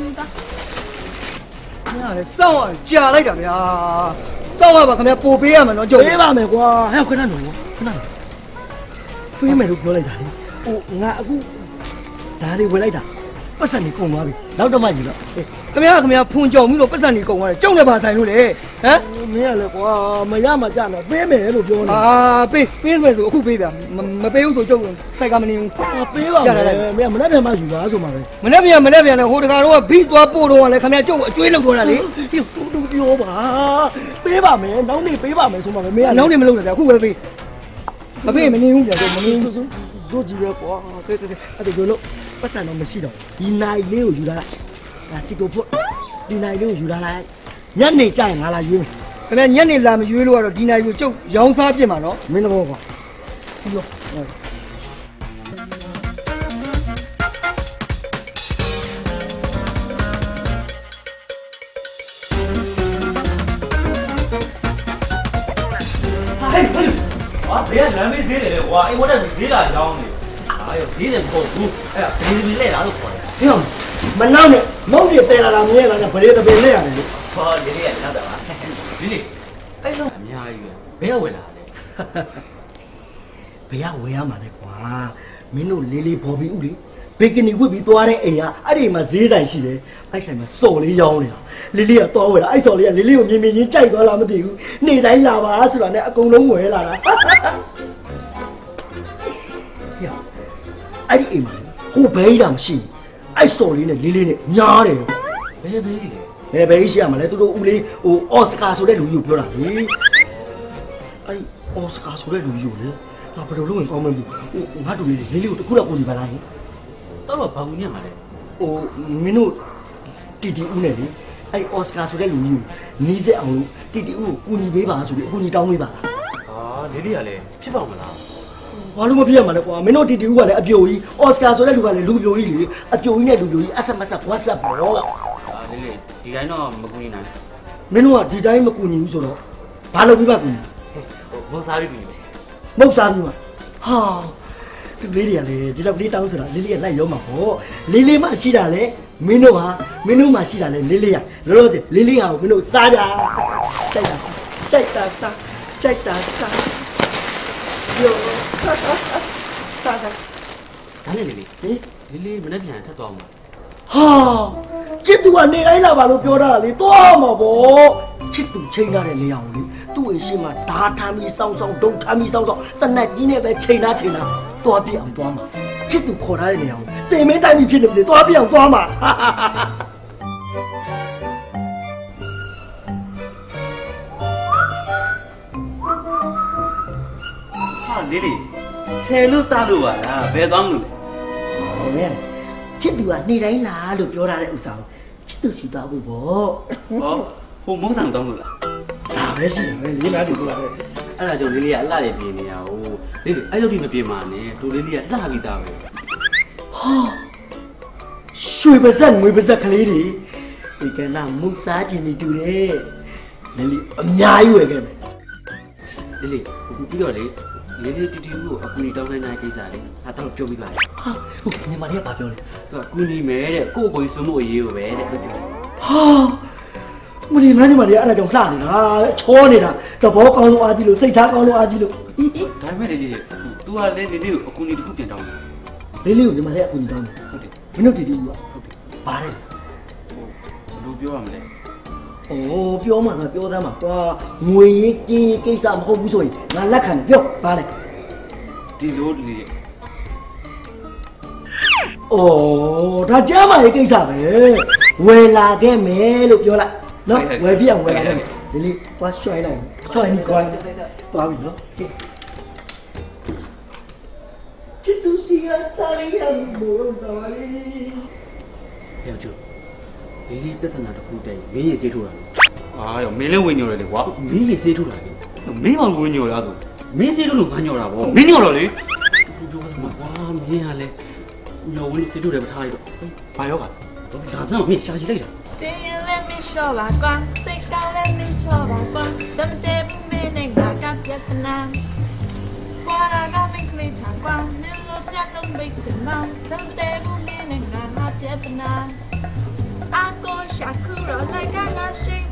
ညာလေစောင်းအောင်ကြာလိုက်တာဗျာစောင်းရပါခင်ဗျာပို့ပေးရမယ်နော်ကြုံပေးပါမယ်ကွာဟဲ့ခဏနော်ခဏပေးမယ်လို့ပြောလိုက်တာလေဟိုငါအခုဒါလေးဝင်လိုက်တာပတ်စံနေကုန်သွားပြီနောက်တော့မှယူတော့ခင်ဗျာခင်ဗျာဖုန်ကြောင်မှုလို့ပတ်စံနေကုန်သွားတယ်ကျုံနဲ့ပါဆိုင်လို့လေဟမ်မင်းကလည်းကွာမရမှကြတော့ပေးမယ်လို့ပြောနေတာအာပေးပေးမယ်ဆိုအခုပေးဗျာမပေးဘူးဆိုကျုံစိုက်ကမနေဘူးပေးပါမယ်မင်းမနေ့ပြန်မှယူပါဆိုမှာပဲမနေ့ပြန်မနေ့ပြန်လည်းဟိုတခါတော့ဘီသွားပို့တော့လည်းခင်ဗျာကျုံအကျွေးလောက်တော့တာလေဒီဟိုတူပြောပါပေးပါမယ်နောက်နေ့ပေးပါမယ်ဆိုမှာပဲမင်းကနောက်နေ့မလုပ်နဲ့ဗျာအခုပဲပေးမပေးမနေဘူးဗျာမနေဘူးစိုးစိုးကြည့်ပဲကွာကဲကဲအဲ့ဒါလို့ပတ်စံတော့မရှိတော့ဒီနိုင်လေးကိုယူလာလိုက်ဒါစီကိုဖို့ဒီနိုင်လေးကိုယူလာလိုက်ညနေကျရင်ငါလာရွေးမယ်ခင်ဗျညနေလာမရွေးလို့ကတော့ဒီနိုင်ကိုကျုပ်ရောင်းစားပြင်မှာနော်မင်းတော့ကွာပြီးတော့ဟဲ့ဟဲ့ဟာဘယ်ကလမ်းမေးသေးတယ်လေကွာအိမ်ဝတ်တဲ့သေးတာရောင်းနေအားရသေးတယ်မဟုတ်ဘူးအဲ့ဒါဘယ်လိုလဲလားလို့ခေါ်တယ်ဟင်းမနောက်နဲ့မုတ်တွေတဲလာတာမြဲလာတဲ့ဗရေတပင်နဲ့ရတယ်လို့ဟောလေးလေးကနောက်တော့ပါဒီလေးအဲ့တော့အများကြီးပဲဘယ်ကဝင်လာလဲဘယ်ကဝင်ရမှာလဲကွာမင်းတို့လေးလေးဘော်ဘီဥလေဘေကနီဝစ်ပြီးသွားတဲ့အိမ်ကအဲ့ဒီမှာဈေးဆိုင်ရှိတယ်အဲ့ဆိုင်မှာစော်လေးရောင်းနေတာလေးလေးကသွားဝယ်တာအဲ့စော်လေးကလေးလေးကိုမြင်မြင်ချင်းကြိုက်သွားလားမသိဘူးနေ့တိုင်းလာပါဆိုတာနဲ့အကုန်လုံးဝယ်လာတာအဲ့ဒီအိမ်မှာဟိုဘဲကြီးတာမရှိဘူးအဲ့စော်လေးနဲ့လေးလေးနဲ့ညားတယ်ဘယ်ဘဲကြီးလဲဘယ်ဘဲကြီးရှိရမှာလဲသူတို့ဦးလေးဟိုအော်စကာဆိုတဲ့လူကြီးကိုပြောတာလေအဲ့အော်စကာဆိုတဲ့လူကြီးကိုလေငါဘယ်လိုလုပ်ရင်ကောင်းမလဲဟိုငါတို့လေးလေးလေးကိုတစ်ခုလောက်ကိုနေပါလားတော့ဘာကူညံ့မှာလဲဟိုမင်းတို့တီတီဦးနဲ့လေအဲ့အော်စကာဆိုတဲ့လူကြီးကိုနီးစက်အောင်လို့တီတီဦးကိုကူညီပေးပါဆိုပြီးအကူညီတောင်းပေးပါလားဟာလေးလေးကလည်းဖြစ်ပါမလားဘာလို့မပြရမှာလဲကွာမင်းတို့တီတီဦးကလည်းအပြိုကြီးအော်စကာဆိုတဲ့လူကလည်းလူပြိုကြီးလေအပြိုကြီးနဲ့လူပြိုကြီး S M S WhatsApp ပေါ့ဟာလေးလေးဒီတိုင်းတော့မကူညီနိုင်မင်းတို့ကဒီတိုင်းမကူညီဘူးဆိုတော့ဘာလုပ်ပြီးမှကူညီဟိုမစားပြီးကူညီမယ်မဟုတ်စားပြီးမှဟာဒီလေးတွေကလေဒီတော့လေးတောင်းဆိုတာလေးလေးကလိုက်ရောမှာပေါ့လေးလေးမှရှိတာလေမင်းတို့ဟာမင်းတို့မှရှိတာလေလေးလေးရလောလောဆယ်လေးလေးဟာကိုမင်းတို့စားကြကြိုက်တာကြိုက်တာစားကြိုက်တာစားယောစားတာဒါနဲ့လေးလေးဟင်လေးလေးမနေ့ပြန်ထပ်သွားမှာဟာချစ်သူကနေတိုင်းလာပါလို့ပြောတာလေသွားမှာပေါ့ချစ်သူချိန်ထားတဲ့နေရာကိုလေသူ့အရှိမဓာထမ်းပြီးစောင်းစောင်းဒုံထမ်းပြီးစောင်းစောင်းတနက်ကြီးနဲ့ပဲချိန်ထားချိန်ထားသွားပြအောင်သွားမှာချစ်သူခေါ်ထားတဲ့နေရာကိုတင်မင်းတိုင်းပြီးဖြစ်နေပြီသွားပြအောင်သွားမှာဟာလေးလေးဆယ်လို့တားလို့ပါလားဘယ်သွားမလို့လဲဟောလေချစ်သူကနေတိုင်းလာလို့ပြောထားတဲ့ဥစ္စာကိုချစ်သူစီသွားဖို့ပေါ့ဟောဟိုမုန်းဆောင်တောင်းလို့လားဒါပဲရှိတယ်လေးလားဒီလိုလားအဲ့ဒါကြောင့်လေးလေးကအလှရပြင်နေရဟိုလေးလေးအဲ့လိုဒီမပြင်ပါနဲ့တို့လေးလေးကလှပြီးသားပဲဟာရွှေပါဇက်ငွေပါဇက်ကလေးတွေဒီကနေ့မုတ်စားခြင်းနေတူတယ်လေးလေးအများကြီးဝယ်ခဲ့မယ်လေးလေးပြီးတော့လေလေးလေးတီတီကိုအကူကြီးတောင်းနိုင်တဲ့ကိစ္စလေးငါတော့ပြောပြီးသွားတယ်ဟာဟုတ်ညီမလေးကဘာပြောလဲသူကကူညီမယ်တဲ့ကိုယ့်ကိုယ်ဆွမှုအရေးကိုပဲတဲ့ဟုတ်တယ်ဟာမင်းငါညီမလေးအဲ့ဒါကြောင့်လှနေတာချောနေတာသဘောကောင်းလို့အားကြီးလို့စိတ်ထားကောင်းလို့အားကြီးလို့ဒါပေမဲ့လေးလေး तू ကလေးလေးကိုအကူကြီးတစ်ခုတင်တောင်းတယ်လေးလေးကိုညီမလေးအကူကြီးတောင်းတယ်ဟုတ်တယ်မင်းတို့တီတီကဟုတ်တယ်ဘာလဲဟိုဘယ်လိုပြောရမလဲโอ้ပြောမှသာပြောသားမှာကွာငွေရေးကြေးကိစ္စမဟုတ်ဘူးဆိုရင်ငါလက်ခံတယ်ပြောပါလေဒီလိုလေအိုးဒါကြမ်းမာရေးကိစ္စပဲဝယ်လာခဲ့မယ်လို့ပြောလိုက်နော်ဝယ်ပြအောင်ဝယ်လာခဲ့မယ်ဒီလေးသွားရွှဲလိုက်ရွှဲနေကွာသွားပြီနော်ချစ်သူစီကစားရရမို့တော်လေးပြောကြလေးလေးပြဿနာတစ်ခုတည်းမင်းရေစေးထိုးတာလေအာရောမင်းလည်းဝင်ညော်တယ်လေကွာမင်းရေစေးထိုးတာလေမင်းမှဝင်ညော်လားဆိုမင်းစေးထိုးလို့ငါညော်တာဗောမင်းညော်တော့လေပြောစမ်းကွာမင်းကလည်းညော်ဝင်စေးထိုးတယ်မထားရတော့ဘာရောကဒါစမ်းမင်းရှာကြည့်လိုက်တာတင်းရင်လည်းမလျှော့ပါကွာစိတ်ကလည်းမချော့ပါကွာတမတဲဘူးမင်းနဲ့ငါကပြဿနာကွာ Para nó mình lên thẳng quang nên lớp nhạc đông bịch sừng mau trong tay bu nên nên ngàn mắt đẹp na Ako Shakura like a nashing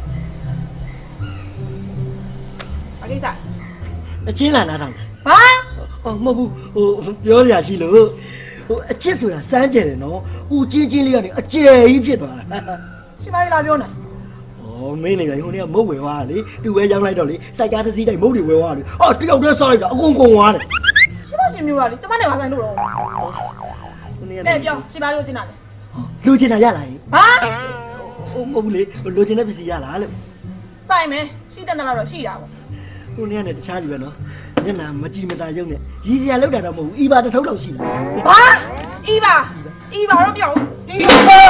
ဘာကိစ္စအချင်းလာလာတော့ဘာဟောမဟုတ်ဘူးဟိုပြောစရာရှိလို့ဟိုအချစ်ဆိုတာစမ်းကြယ်တယ်နော်ဟိုချင်းချင်းလေးကနေအကျယ်ကြီးဖြစ်သွားတာရှင်မလေးလာပြောနေဩမင်းနေကဟိုနေ့ကမုတ်ဝယ်သွားတာလေသူဝဲရောက်လိုက်တော့လေစိုက်ကတစ်စီးတိုင်းမုတ်တွေဝယ်သွားတယ်အော်တယောက်တည်းဆောက်လိုက်တာအကုန်ကုန်သွားတယ်ရှင်မရှင်မျိုးလာလေကျမနဲ့မဆိုင်လို့တော့တဲ့ပြောရှင်မလေးကိုကျင်းတာလေလူချင်တာရလာရင်ဘာဟိုမဟုတ်ဘူးလေလူချင်တဲ့ပစ္စည်းရလာလို့ဆိုင်မယ်ရှိတဲ့နောက်တော့ရှိတာပေါ့ဟိုနေ့ကလည်းတခြားစီပဲနော်မျက်နှာမကြည့်မတာရုံနဲ့ရည်စရာလောက်တာတော့မဟုတ်ဘူးအီပါတစ်ထုပ်လောက်ရှိတယ်ဘာအီပါအီပါတော့ပြောဒီဒီ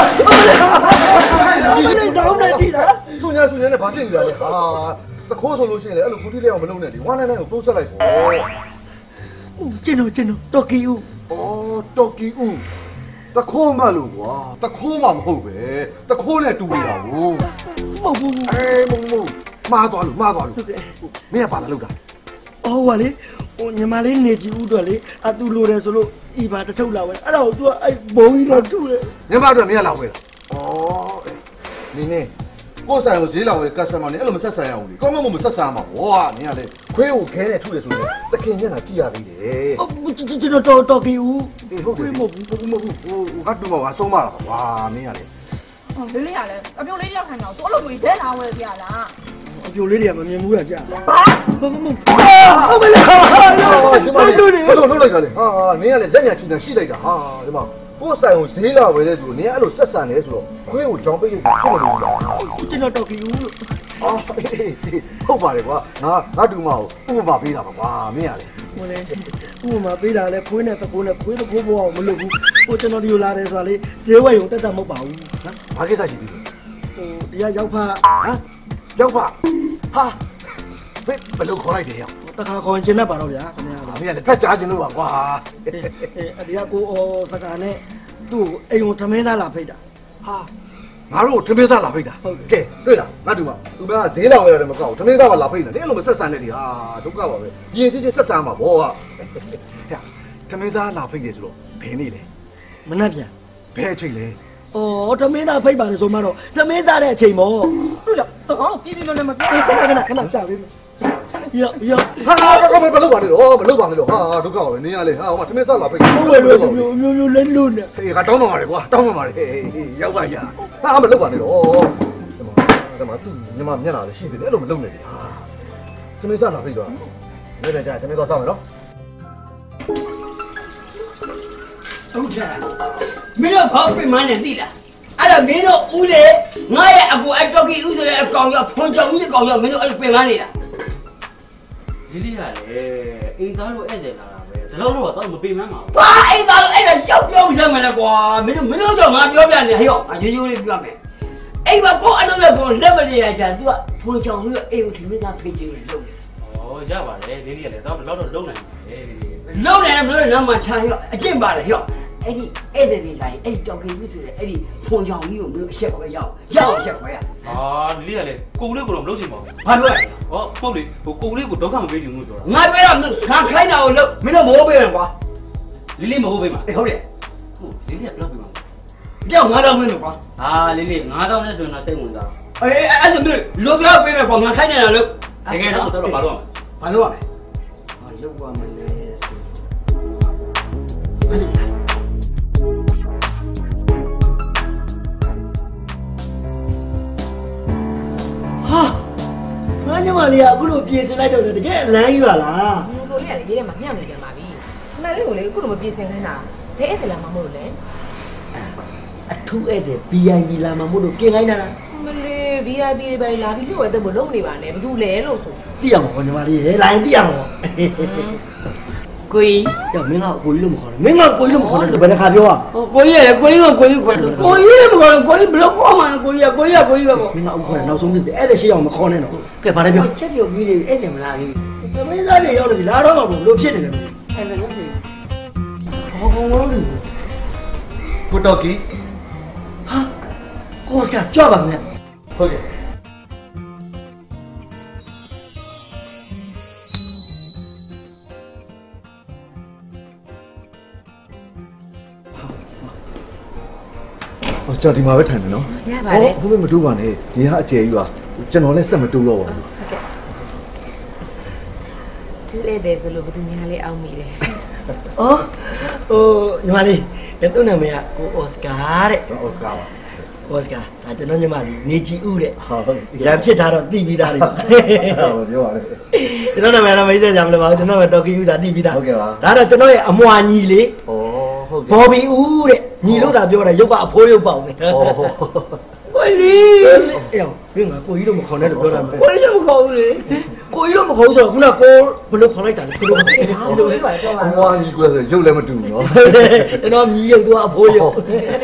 နေ့ကြောင်းနေပြီလားသူညာသူညာနဲ့ဘာဖြစ်နေလဲဟာတခိုးဆိုလို့ရှိရင်လေအဲ့လိုခုတိလေးအောင်မလုပ်နဲ့ဒီဝမ်းနိုင်နိုင်ကိုစိုးဆက်လိုက်ပေါ့ဦးကျင်းတော့ကျင်းတော့တော်ကီဦးဩတော်ကီဦးတခိုးမလို့ကွာတခိုးမှမဟုတ်ပဲတခိုးနဲ့တူနေတာကိုမဟုတ်ဘူးအေးမဟုတ်ဘူးမှားသွားလို့မှားသွားလို့မင်းကဘာလာလောက်တာအော်ဟွာလေဟိုညီမလေးနေကြည့်ဦးတော့လေအတူလိုတယ်ဆိုလို့ဤပါတစ်ထုပ်လာပဲအဲ့ဒါကို तू အဲ့ဘုံကြီးတော့တူတယ်ညီမတို့မင်းကလာဝဲတာဩနေနေကိုယ်ဆိုင်ကိုဈေးလာဝဲကတ်စတမာနေအဲ့လိုမဆက်ဆံရအောင်လေကောင်းမမမဆက်ဆံမှာဘောကနင်ကလေခွေးကိုခဲနဲ့ထုတယ်ဆိုရင်တခင်မျက်နှာကြည့်ရသေးတယ်ဟုတ်ကျွန်တော်တော်တော်ကီဦးအေးဟုတ်တယ်မဟုတ်ဘူးမဟုတ်ဘူးဟိုဟတ်တူမကအဆုံးမလားကွာမင်းကလေဟောလေးလေးရလဲအပြုံးလေးတယောက်ခံတော့သူ့အလုပ်တွေဒဲလာဝဲပြလားအပြိုလေးတွေကမမြင်ဘူးကကြာဘာမမမဟုတ်မလားဒီမှာလို့ဘယ်လိုလုပ်လိုက်ကြလဲဟာနင်ကလေလက်ညာချီနေတာရှိလိုက်တာဟာဒီမှာကိုယ်ဆိုင်ကိုဈေးလာဝယ်တဲ့သူနင်ကအဲ့လိုဆက်ဆံနေဆိုတော့ခွေးကိုကြောင်ပိတ်ရိတ်ဖြစ်နေလို့လားကျွန်တော်တော်ကီဦးလို့အော်ဟုတ်ပါတယ်ကွာငါငါတူမကိုဥပမာပေးတာပါကွာမင်းကလေဟိုလေဥပမာပေးတာလဲခွေးနဲ့တကိုးနဲ့ခွေးတကိုးဘောအောင်မလုပ်ဘူးဟိုကျွန်တော်ဒီလိုလာတယ်ဆိုတာလေဈေးဝယ်ရုံတက်တာမဟုတ်ပါဘူးနော်ဘာကိစ္စရှိသေးလဲဟိုဒီကရောက်ဖာဟမ်ရောက်ပါဟာဘယ်ဘယ်လိုခေါ်လိုက်တယ်ရောက်တခါခေါ်ကျင်တတ်ပါတော့ဗျာခင်ဗျာမင်းကလည်းတက်ကြားခြင်းလို့ပါကွာအဒီကကိုအော်စကားနဲ့သူ့အိမ်ကိုထမင်းသားလာဖိတ်တာဟာငါတို့ထမင်းစားလာဖိတ်တာကဲတွေ့လားငါတူမသူကဈေးလာဝယ်ရတယ်မကောက်ဘူးထမင်းစားပါလာဖိတ်တယ်အဲ့လိုမဆက်ဆံနဲ့လေဟာဒုက္ခပါပဲရင်ကြီးကြီးဆက်ဆံမှာဘောကထမင်းစားလာဖိတ်တယ်ဆိုတော့ဘယ်နေလဲမနှက်ပြန်ဘယ်အချိန်လဲအော်ထမင်းသားဖိတ်ပါတယ်ဆိုမှတော့ထမင်းစားတဲ့အချိန်ပေါ့တွေ့လားစကားကိုပြေးပြေးလုံးနဲ့မပြောခဏခဏခဏရှာပေးရောရောဟာတော့ဘယ်လုပ်ပါလဲတော့ဘယ်လုပ်ပါလဲတော့ဟာဒုက္ခပါပဲနင်းရလေဟာဟိုမှာထမင်းစားလာဖိတ်ဟုတ်ဝယ်လို့မျိုးမျိုးမျိုးလဲလို့နဲ့ဟေးကတောင်းပါပါလေကွာတောင်းပါပါလေရောက်ပါရဟာမလုပ်ပါနဲ့တော့ဒီမှာဒီမှာသူညီမမျက်နှာလည်းရှိသေးတယ်အဲ့လိုမလုပ်နဲ့လေဟာထမင်းစားလာဖိတ်တော့နေ့တိုင်းကျထမင်းတော့စားမယ်နော်ဟုတ်ကြလားမင်းတို့ဘောက်ပြင်မနဲ့သိလားအဲ့တော့မင်းတို့ဦးလေငါရဲ့အကူအတော်ကြီးဦးဆိုတဲ့အကောင်ရောဖွန်ကြောင်ကြီးအကောင်ရောမင်းတို့အဲ့လိုပြင်မနေတာလေးလေးရတယ်အိမ်သားလို့ဧည့်သည်လာတာပဲဒါတော့တော့မပေးမှန်းပါဘူးဘာအိမ်သားလို့အဲ့ဒါရှောက်ပြောစမ်းမလဲကွာမင်းတို့မင်းတို့တော့ငါပြောပြနေဟဲ့ရောအရေးကြီးလေးပြောမယ်အိမ်မှာကိုအလုပ်နဲ့ကိုလက်မနေရကြ तू ကဖွန်ကြောင်ပြီးအိမ်ကိုဒီမစားဖိတ်ချင်းလို့လုပ်တယ်ဩရပါတယ်လေးလေးရတယ်တော့တော့တော့လုံနိုင်တယ်လေးလေးလုပ်တယ်မလို့တော့မှထားဟဲ့အကျင့်ပါတယ်ဟဲ့အဲ့ဒီအဲ့ဒီလေးလိုက်အဲ့ဒီတောင်ကြီးဆိုတဲ့အဲ့ဒီဖွန်ကြောင်ကြီးကိုမင်းအဆက်ခွဲရအောင်ရအောင်အဆက်ခွဲရအာလေးလေးရတယ်ကိုလေးကိုတော့မလုပ်ချင်ပါဘူးဘာလို့လဲဟောဟုတ်လေဟိုကိုလေးကိုဒုက္ခမပေးချင်ဘူးပြောတာငါပြောတော့ငါခိုင်းတာကိုလုပ်မင်းတို့မဟုတ်ပေးမယ်ကွာလေးလေးမဟုတ်ပေးမှာအေးဟုတ်တယ်ဟုတ်လေးလေးကဘယ်လောက်ပေးမှာပြောင်းငါတော့မင်းတို့ကွာအာလေးလေးငါးတောင်းနဲ့ဆိုရင်တော့စိတ်ဝင်စားအေးအဲ့ဒါမျိုးလောကတော့ပေးမယ်ကွာငါခိုင်းနေတာလို့တကယ်တော့တော့ဘာလို့ဘာလို့ရမလဲဟာရုပ်ကမလဲဆိုဟာငါညမလေးကအခုလိုပြင်ဆင်လိုက်တော့တကယ်လမ်းယူလာလားငိုကိုလေးကလေရေးထဲမှာညံ့နေကြပါပြီခဏလေးကိုလေအခုလိုမပြေစင်ခိုင်းတာဘယ်အဲ့ဒါလာမှမဟုတ်လို့လဲအထူးဧည့်သည် ဗီ အိုင် ပီ လာမှာမို့လို့ပြင်ခိုင်းတာလားမလေး ဗီ အိုင် ပီ တွေပဲလာပြီးလို့ရတဲ့ဘလုံးနေပါနဲ့ဘာလို့လဲလို့ဆိုသိရမှာပေါ့ညီမလေးရေလိုင်းသိရမှာပေါ့ကိုကြီးရမင်းကကိုကြီးလို့မခေါ်နဲ့မင်းကကိုကြီးလို့မခေါ်နဲ့ဘယ်တစ်ခါပြောอ่ะကိုကြီးရဲ့ကိုကြီးကိုကိုကြီးခေါ်တယ်ကိုကြီးလည်းမခေါ်ကိုကြီးဘယ်လိုခေါ်မှာကိုကြီးကကိုကြီးကကိုကြီးပဲပေါ့မင်းကအခုခေါ်တယ်နောက်ဆုံးဖြစ်တယ်အဲ့ဒါရှိအောင်မခေါ်နဲ့တော့ကဲဘာလဲပြောချက်ပြုတ်ပြီးနေပြီအဲ့ကျင်မလာသေးဘူးသမင်းသားတွေရောက်နေပြီလာတော့မှာဘလို့ဖြစ်နေလဲအဲ့လိုလုပ်ပြီဘောကောင်းလို့ကိုတော်ကီဟာကိုစကကြောက်ပါမယ်ဟုတ်ကဲ့ကျွန်တော်ဒီမှာပဲထိုင်မယ်နော်ရပါတယ်ဘုမမတူပါနဲ့ဒီဟာအကျယ်ကြီးပါကျွန်တော်လည်းဆက်မတူတော့ပါဘူးဟုတ်ကဲ့သူ့ဧည့်သည်ဆိုလို့ဘယ်သူများလေးအောက်မိတယ်အော်ဟိုညီမလေးသူ့နာမည်ကကိုအော်စကာတဲ့အော်စကာပါအော်စကာဒါကျွန်တော်ညီမလေးနေကြည်ဦးတဲ့ဟုတ်ရံဖြစ်တာတော့သိပြီးသားလေဟုတ်ပြောပါလေကျွန်တော်နာမည်တော့မေးစရာမလိုပါဘူးကျွန်တော်ကတော်ကီဦးသာသိပြီးသားဟုတ်ကဲ့ပါဒါတော့ကျွန်တော်ရဲ့အမွာညီလေးဩဟုတ်ကဲ့ဘော်ဘီဦးတဲ့ညီလို့သာပြောတာရုပ်ကအဖိုးရုပ်ပေါက်နေဩကိုကြီးအေးမင်းကကိုကြီးလို့မခေါ်နဲ့လို့ပြောတာမကိုကြီးလည်းမခေါ်ဘူးလေကိုကြီးလို့မခေါ်ဘူးဆိုတော့ခုနကကိုဘယ်လိုခေါ်လိုက်တာလဲကိုလိုခေါ်လိုက်တာဟုတ်လို့ပြောပါအမွာကြီးကွယ်ဆိုရုပ်လည်းမတူဘူးနော်ကျွန်တော်မြည်ရုပ်သူကအဖိုးရုပ်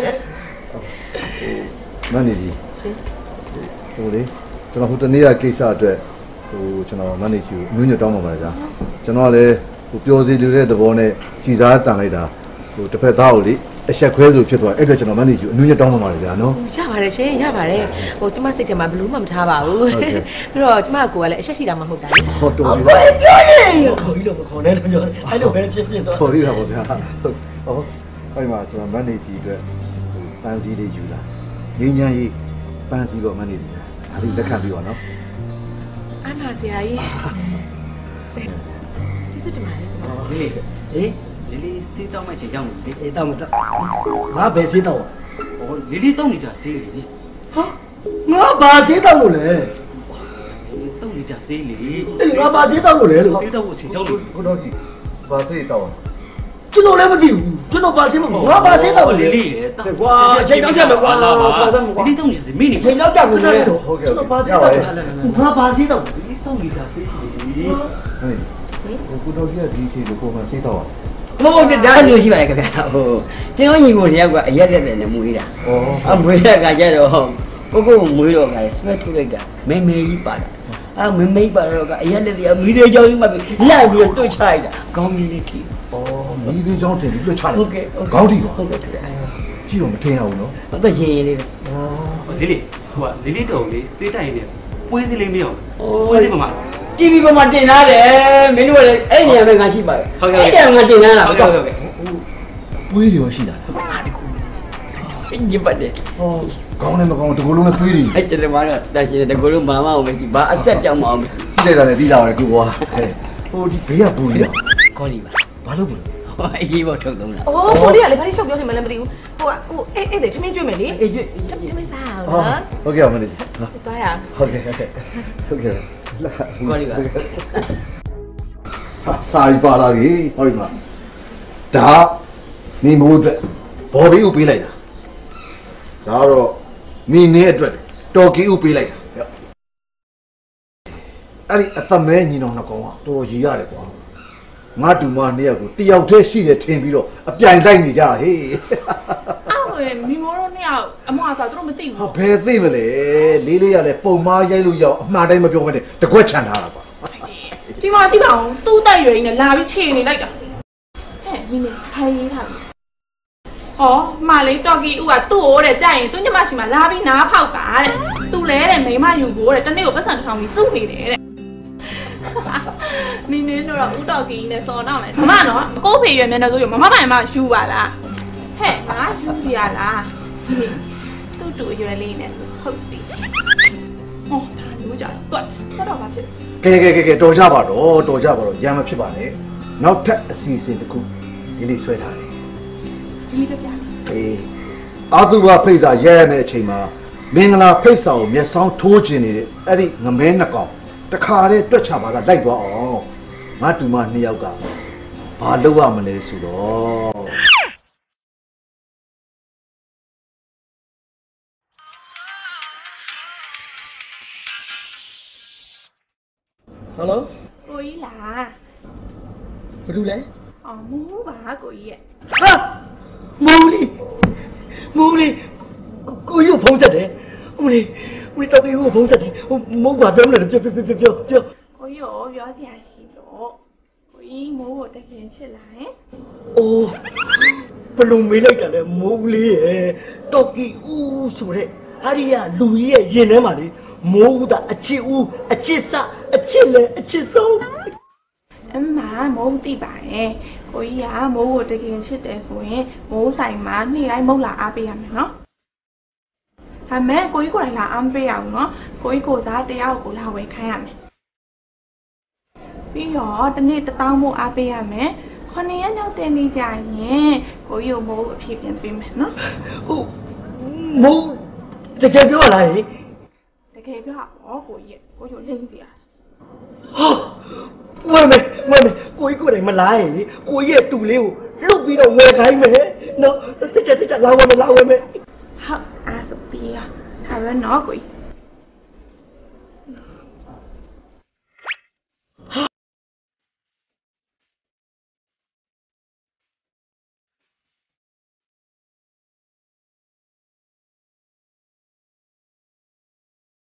မန်နေကြီးရှင်ဟိုလေကျွန်တော်ဟိုတနေ့ကကိစ္စအတွက်ဟိုကျွန်တော်မန်နေကြီးကိုညွှန်ညွှန်တောင်းပါပါကြာကျွန်တော်ကလည်းဟိုပျော်စီလူတဲ့သဘောနဲ့ကြည်စားတန်လိုက်တာဟိုတစ်ဖက်သားကိုလေအဆက်ခွဲဆိုဖြစ်သွားအဲ့အတွက်ကျွန်တော်မန်နေကြီးကိုအညွှန်ညွှန်တောင်းပါပါကြာနော်ရပါတယ်ရှင်ရပါတယ်ဟိုကျမစိတ်ထဲမှာဘလို့မှမထားပါဘူးပြီးတော့ကျမကိုကလည်းအဆက်ရှိတာမှမဟုတ်တာလေဟောတော်ပြီပြောနေကိုကြီးလို့မခေါ်နဲ့လို့ပြောတယ်အဲ့လိုပဲဖြစ်ဖြစ်သွားတော်ပြီလားဗောဗျာဟုတ်ဟောအဲ့မှာကျွန်တော်မန်နေကြီးအတွက်ဟိုပန်းစည်းလေးယူလာငင်းချမ်းရေးပန်းစည်းပေါ့မန်နေကြီးအဲ့ဒီလက်ခံပြီးပါနော်အနာဆရာကြီးဒီစစ်တမလေးကျမဟေးဟေးလေးလေးစေးတောင်းမှချိန်ရောက်နေလေအေးတောင်းမတော့ငါဘယ်စေးတော့ဟောလေးလေးတောင်းနေကြစေးလေဟာငါဘာစေးတော့လို့လဲတောင်းနေကြစေးလေအေးငါဘာစေးတော့လို့လဲလို့စေးတောင်းဖို့ချိန်ရောက်နေကိုတော်ကြီးဘာစေးတောင်းကျွန်တော်လည်းမသိဘူးကျွန်တော်ဘာစေးမငါဘာစေးတော့လို့လေးလေးရေတောင်းကွာချိန်တော့ကြမယ်ကွာလေးလေးတောင်းနေစေးမင်းနေချိန်တော့ကြမယ်လေဟုတ်ကဲ့ကျွန်တော်ဘာစေးတော့ငါဘာစေးတော့လေးလေးတောင်းနေကြစေးလေဟေးကိုတော်ကြီးကဒီချိန်ကိုပုံမှန်စေးတောင်းမဟုတ်ဘူးဒါမျိုးရှိပါလေခင်ဗျာဟိုကျွန်တော်ညီကိုတယောက်ကအရက်ရက်နဲ့မွေးတာဩအမွေးတဲ့ကကြတော့ကိုကိုမွေးတော့ကလည်းစပက်ထုတ်လိုက်တာမေမေကြီးပါတာအာမေမေပါတော့ကအရက်တဲ့တရားမိသေးချောင်းကြီးမှလိုက်ပြီးတော့တွတ်ချလိုက်တာခေါင်းကြီးလေးထိဩမိသေးချောင်းတင်ပြီးလွှတ်ချလိုက်ဟုတ်ကဲ့ခေါင်းထိပါဟုတ်ကဲ့ခင်ဗျာကြည့်တော့မထင်ရဘူးနော်ဟုတ်ကဲ့ရင်ရင်လေးလေးလေးဟိုကလေးလေးတောင်းလေးစေးတိုင်နေပွေးစလေးမရအောင်ပွေးစပါမှာတီဗီပေါ်မှာတင်ထားတယ်မင်းတို့ကလည်းအဲ့နေရာပဲငါရှိပါတယ်ဟုတ်ကဲ့အဲ့နေရာငါတင်ထားတာဟုတ်ကဲ့ဟုတ်ကဲ့ပွေးရောရှိတာလားညစ်ပတ်တယ်ဩခေါင်းလည်းမကောင်းတကူလုံးနဲ့ပွေးတွေအဲ့ကျတယ်မှာတော့တရှိတယ်တကူလုံးမမအောင်မရှိဘာအဆက်ပြောင်းမအောင်မရှိကြည့်လိုက်တာနဲ့ပြီးတာပဲကူကွာဟိုဒီဘေးကပူကြီးခေါ်လီပါဘာလို့ဘူးဟောအေးဘောထုတ်ဆုံးလားအိုးကိုလေးကလည်းဘာလို့ရှောက်ပြောနေမှလည်းမသိဘူးဟိုကဟိုအေးအေးတယ်ထမင်းကျွေးမယ်လေအေးကျွေးထမင်းစားအောင်ဟောနော်ဟုတ်ကဲ့ပါမင်းကြီးသွားရအောင်ဟုတ်ကဲ့ဟုတ်ကဲ့လာခေါ်လီပါဟာစာရီပါလာပြီဟောဒီမှာဒါမိမိုးအတွက်ဘော်ဘီဥပေးလိုက်တာဒါတော့မိနေအတွက်တော်ကီဥပေးလိုက်တာအဲ့ဒီအသမဲညီတော်နှစ်ကောင်ကတော်ရည်ရတယ်ကွာငါတူမနှစ်ယောက်ကိုတယောက်တည်းရှိတယ်ထင်ပြီးတော့အပြိုင်လိုက်နေကြဟေးအဲ့ဆိုရင်မီမိုတို့နှစ်ယောက်အမွာစာသူတို့မသိဘူးဟာဘယ်သိမလဲလေးလေးကလည်းပုံမားရိုက်လို့ရောက်အမှားတိုင်းမပြောဘဲနဲ့တကွက်ချန်ထားတာကွာဒီမှာကြည့်ပါဦးသူ့တိုက်ရွယ်ကြီးနဲ့လာပြီးခြေနေလိုက်တာဟဲ့မီမိုဖိုင်ရေးထားပြီဟောမလေးတော်ကီဦးကသူ့ကိုတဲ့ကြာရင်သူ့ညမရှိမှလာပြီးနားဖောက်တာတဲ့သူလဲတဲ့မိမယူကိုတဲ့တနေ့ကိုပတ်စံတစ်ထောင်ပြီးစုနေတယ်တဲ့နင်းနေတော့ဦးတော်ကီနဲ့စော်တော့လဲမမနော်ကိုဖေရွယ်မျက်နှာစိုးရမမပိုင်မယူပါလားဟဲ့ငါယူပြရလားသူ့တူရွယ်လေးနဲ့ဟုတ်ပြီဟောဒါလို့ကြာတော့တော့တော့ဘာဖြစ်ကဲကဲကဲကဲတော်ကြပါတော့တော်ကြပါတော့ရံမဖြစ်ပါနဲ့နောက်ထပ်အစီအစဉ်တစ်ခုဒီလေးဆွဲထားတယ်ဒီပြပြအေးအာသူဘဖိတ်စာရဲရမယ့်အချိန်မှာမင်္ဂလာဖိတ်စာကိုမျက်စောင်းထိုးခြင်းနေတဲ့အဲ့ဒီငမဲနှစ်ကောင်တခါတည်းတွက်ချပါကလိုက်သွားအောင်ငါတူမနှစ်ယောက်ကဘာလုပ်ရမလဲဆိုတော့ဟယ်လိုကိုကြီးလားဘာလို့လဲအော်မူးပါကိုကြီးရဲ့ဟာမိုးလီမိုးလီကိုရုပ်ဖုံးဆက်တယ်အမလေးအမလေးတော်ကီကိုဖုံးဆက်တယ်ဟိုမုန်းပါပြောမလို့ပြောပြောပြောပြောပြောကိုကြီးရောပြောစရာရှိတော့ကိုကြီးမိုးကိုတကယ်ချစ်လာရင်အိုးဘလုံးမေးလိုက်တာလေမိုးလေးရဲ့တော်ကီဦးဆိုတဲ့ဟာရီယာလူကြီးရဲ့ရင်ထဲမှာလေမိုးဦးတာအချစ်ဦးအချစ်စအချစ်လေအချစ်ဆုံးအမမိုးသိပါရဲ့ကိုကြီးကမိုးကိုတကယ်ချစ်တယ်ဆိုရင်မိုးဆိုင်မှာနေ့တိုင်းမုတ်လာအားပေးရမယ်နော်ဒါမဲ့ကိုကြီးကိုယ်တိုင်လာအားမပေးရဘူးနော်ကိုကြီးကိုစားတရားကိုလာဝယ်ခိုင်းရမယ်ပြီးတော့တနေ့တစ်တောင်းမို့အားပေးရမယ်ခုနှစ်ရက်နောက်တင်နေကြရင်ကိုကြီးကိုမိုးအဖြစ်ပြန်ပေးမယ်နော်ဟုတ်မိုးတကယ်ပြောလားဟင်တကယ်ပြောဟောကိုကြီးကိုကြီးလိမ့်စီရဟာဝယ်မယ်ဝယ်မယ်ကိုကြီးကိုယ်တိုင်မလာရင်လေကိုကြီးရဲ့တူလေးကိုလုတ်ပြီးတော့ဝယ်ခိုင်းမယ်နော်စစ်ချက်စစ်ချက်လာဝယ်မယ်လာဝယ်မယ်ဟုတ်အားဆိုပြီးရဒါပဲနော်ကိုကြီး